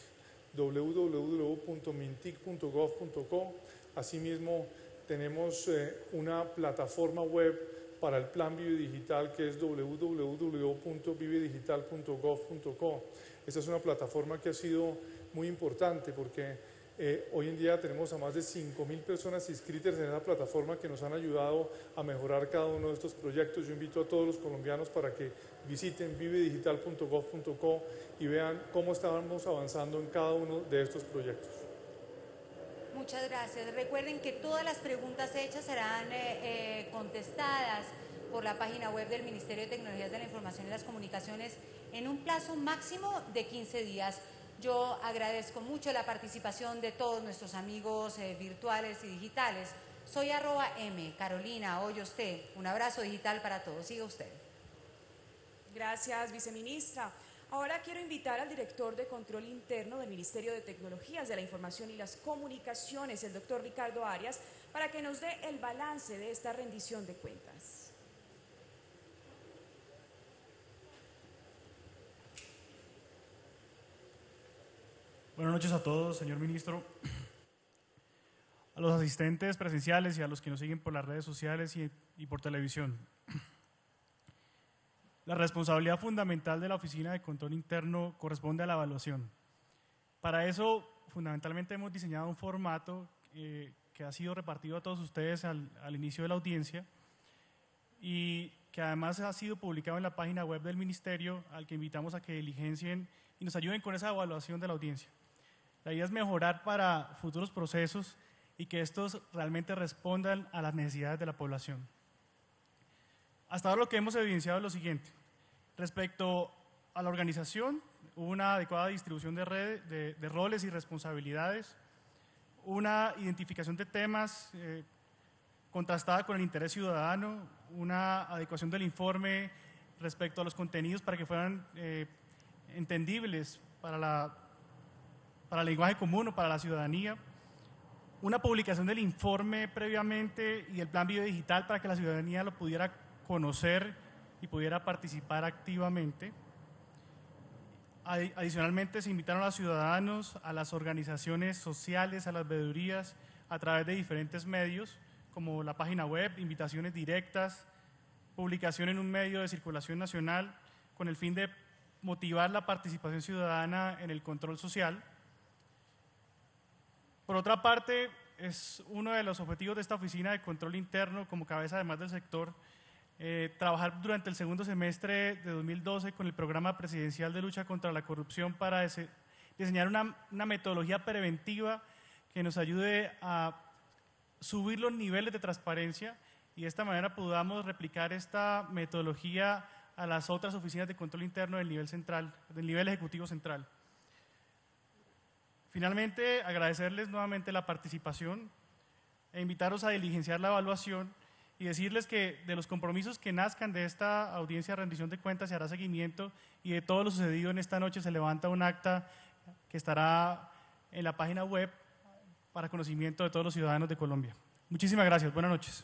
www.mintic.gov.co. Asimismo, tenemos una plataforma web para el Plan Vive Digital, que es www.vivedigital.gov.co. Esta es una plataforma que ha sido muy importante porque hoy en día tenemos a más de 5.000 personas inscritas en esa plataforma que nos han ayudado a mejorar cada uno de estos proyectos. Yo invito a todos los colombianos para que visiten vivedigital.gov.co y vean cómo estamos avanzando en cada uno de estos proyectos. Muchas gracias. Recuerden que todas las preguntas hechas serán contestadas por la página web del Ministerio de Tecnologías de la Información y las Comunicaciones en un plazo máximo de 15 días. Yo agradezco mucho la participación de todos nuestros amigos virtuales y digitales. Soy @M, Carolina Hoyos T. Un abrazo digital para todos. Siga usted. Gracias, viceministra. Ahora quiero invitar al director de Control Interno del Ministerio de Tecnologías de la Información y las Comunicaciones, el doctor Ricardo Arias, para que nos dé el balance de esta rendición de cuentas. Buenas noches a todos, señor ministro, a los asistentes presenciales y a los que nos siguen por las redes sociales y por televisión. La responsabilidad fundamental de la Oficina de Control Interno corresponde a la evaluación. Para eso, fundamentalmente, hemos diseñado un formato que ha sido repartido a todos ustedes al inicio de la audiencia y que además ha sido publicado en la página web del Ministerio, al que invitamos a que diligencien y nos ayuden con esa evaluación de la audiencia. La idea es mejorar para futuros procesos y que estos realmente respondan a las necesidades de la población. Hasta ahora lo que hemos evidenciado es lo siguiente. Respecto a la organización, hubo una adecuada distribución de roles y responsabilidades, una identificación de temas contrastada con el interés ciudadano, una adecuación del informe respecto a los contenidos para que fueran entendibles para el lenguaje común o para la ciudadanía, una publicación del informe previamente y el Plan Vive Digital para que la ciudadanía lo pudiera conocer y pudiera participar activamente. Adicionalmente, se invitaron a los ciudadanos, a las organizaciones sociales, a las veedurías, a través de diferentes medios, como la página web, invitaciones directas, publicación en un medio de circulación nacional, con el fin de motivar la participación ciudadana en el control social. Por otra parte, es uno de los objetivos de esta Oficina de Control Interno, como cabeza además del sector, trabajar durante el segundo semestre de 2012 con el Programa Presidencial de Lucha contra la Corrupción para diseñar una metodología preventiva que nos ayude a subir los niveles de transparencia y de esta manera podamos replicar esta metodología a las otras oficinas de control interno del nivel central, del nivel ejecutivo central. Finalmente, agradecerles nuevamente la participación e invitarlos a diligenciar la evaluación y decirles que de los compromisos que nazcan de esta audiencia de rendición de cuentas se hará seguimiento, y de todo lo sucedido en esta noche se levanta un acta que estará en la página web para conocimiento de todos los ciudadanos de Colombia. Muchísimas gracias. Buenas noches.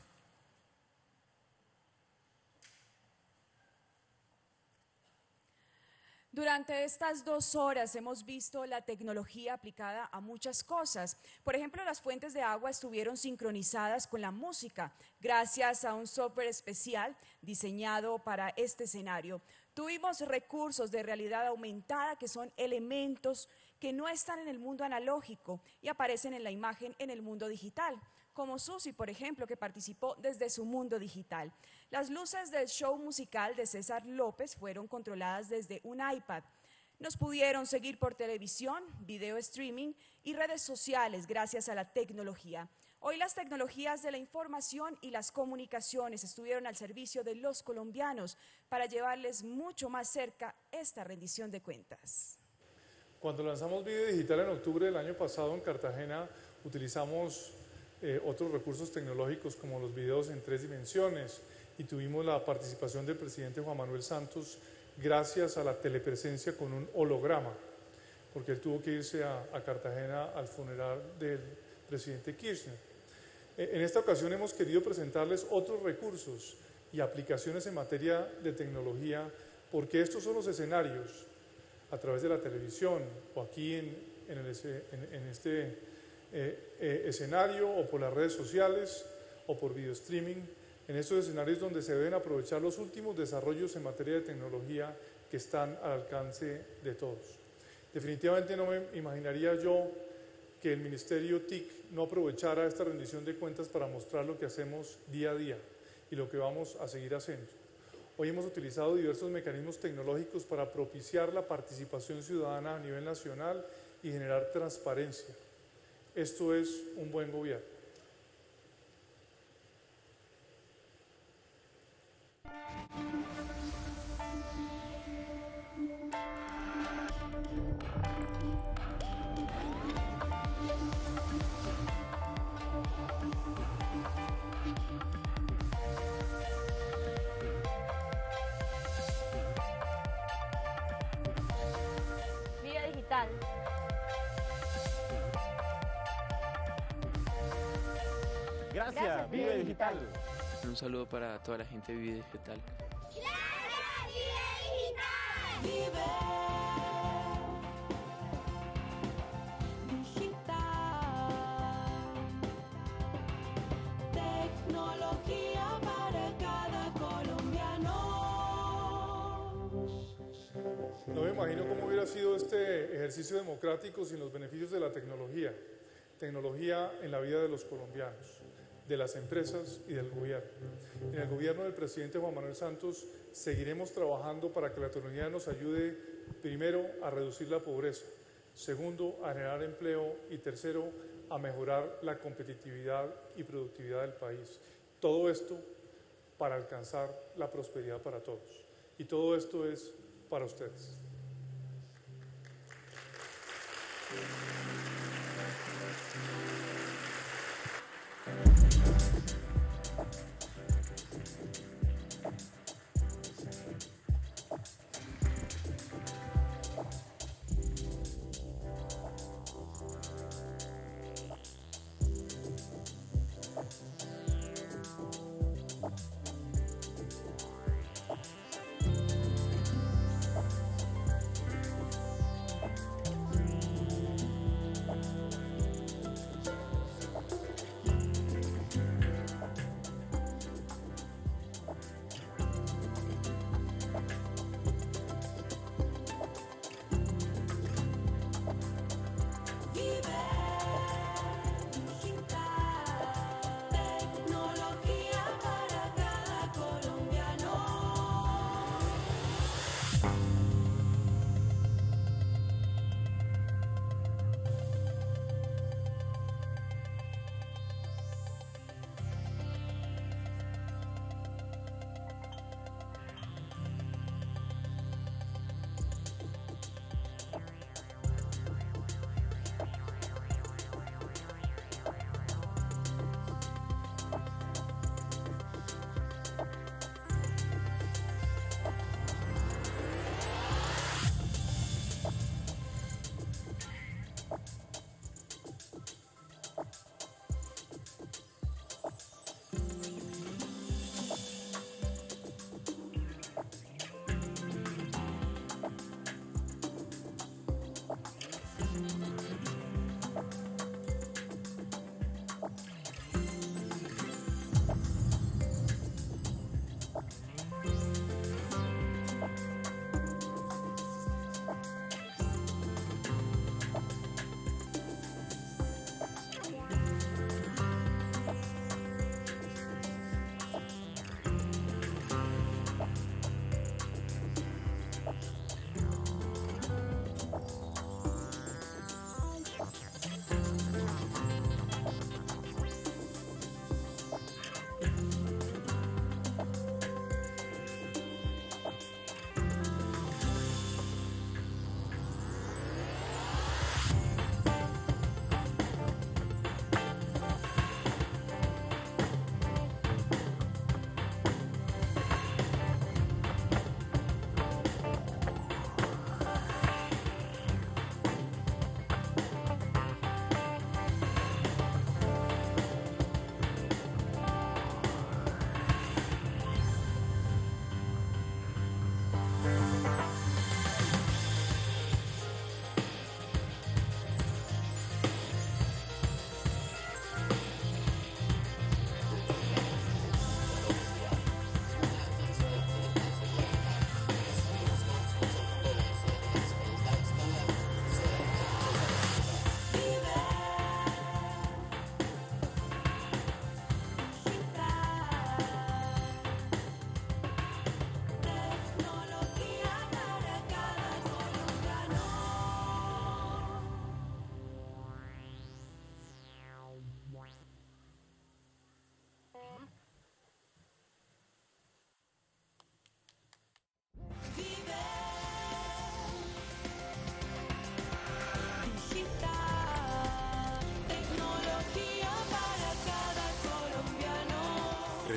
Durante estas 2 horas hemos visto la tecnología aplicada a muchas cosas. Por ejemplo, las fuentes de agua estuvieron sincronizadas con la música gracias a un software especial diseñado para este escenario. Tuvimos recursos de realidad aumentada que son elementos que no están en el mundo analógico y aparecen en la imagen en el mundo digital, como Susi, por ejemplo, que participó desde su mundo digital. Las luces del show musical de César López fueron controladas desde un iPad. Nos pudieron seguir por televisión, video streaming y redes sociales gracias a la tecnología. Hoy las tecnologías de la información y las comunicaciones estuvieron al servicio de los colombianos para llevarles mucho más cerca esta rendición de cuentas. Cuando lanzamos Video Digital en octubre del año pasado en Cartagena, utilizamos otros recursos tecnológicos como los videos en 3 dimensiones, y tuvimos la participación del presidente Juan Manuel Santos gracias a la telepresencia con un holograma, porque él tuvo que irse a Cartagena al funeral del presidente Kirchner. En esta ocasión hemos querido presentarles otros recursos y aplicaciones en materia de tecnología, porque estos son los escenarios a través de la televisión o aquí en este escenario, o por las redes sociales o por video streaming, en estos escenarios donde se deben aprovechar los últimos desarrollos en materia de tecnología que están al alcance de todos. Definitivamente no me imaginaría yo que el Ministerio TIC no aprovechara esta rendición de cuentas para mostrar lo que hacemos día a día y lo que vamos a seguir haciendo. Hoy hemos utilizado diversos mecanismos tecnológicos para propiciar la participación ciudadana a nivel nacional y generar transparencia. Esto es un buen gobierno. Vida digital. Gracias, Vive Digital. Un saludo para toda la gente de Vive Digital. ¡Gracias, Vive Digital! Tecnología para cada colombiano. No me imagino cómo hubiera sido este ejercicio democrático sin los beneficios de la tecnología. Tecnología en la vida de los colombianos, de las empresas y del gobierno. En el gobierno del presidente Juan Manuel Santos seguiremos trabajando para que la tecnología nos ayude, primero, a reducir la pobreza, segundo, a generar empleo y tercero, a mejorar la competitividad y productividad del país. Todo esto para alcanzar la prosperidad para todos. Y todo esto es para ustedes.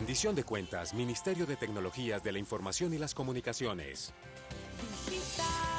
Rendición de cuentas, Ministerio de Tecnologías de la Información y las Comunicaciones. Digital.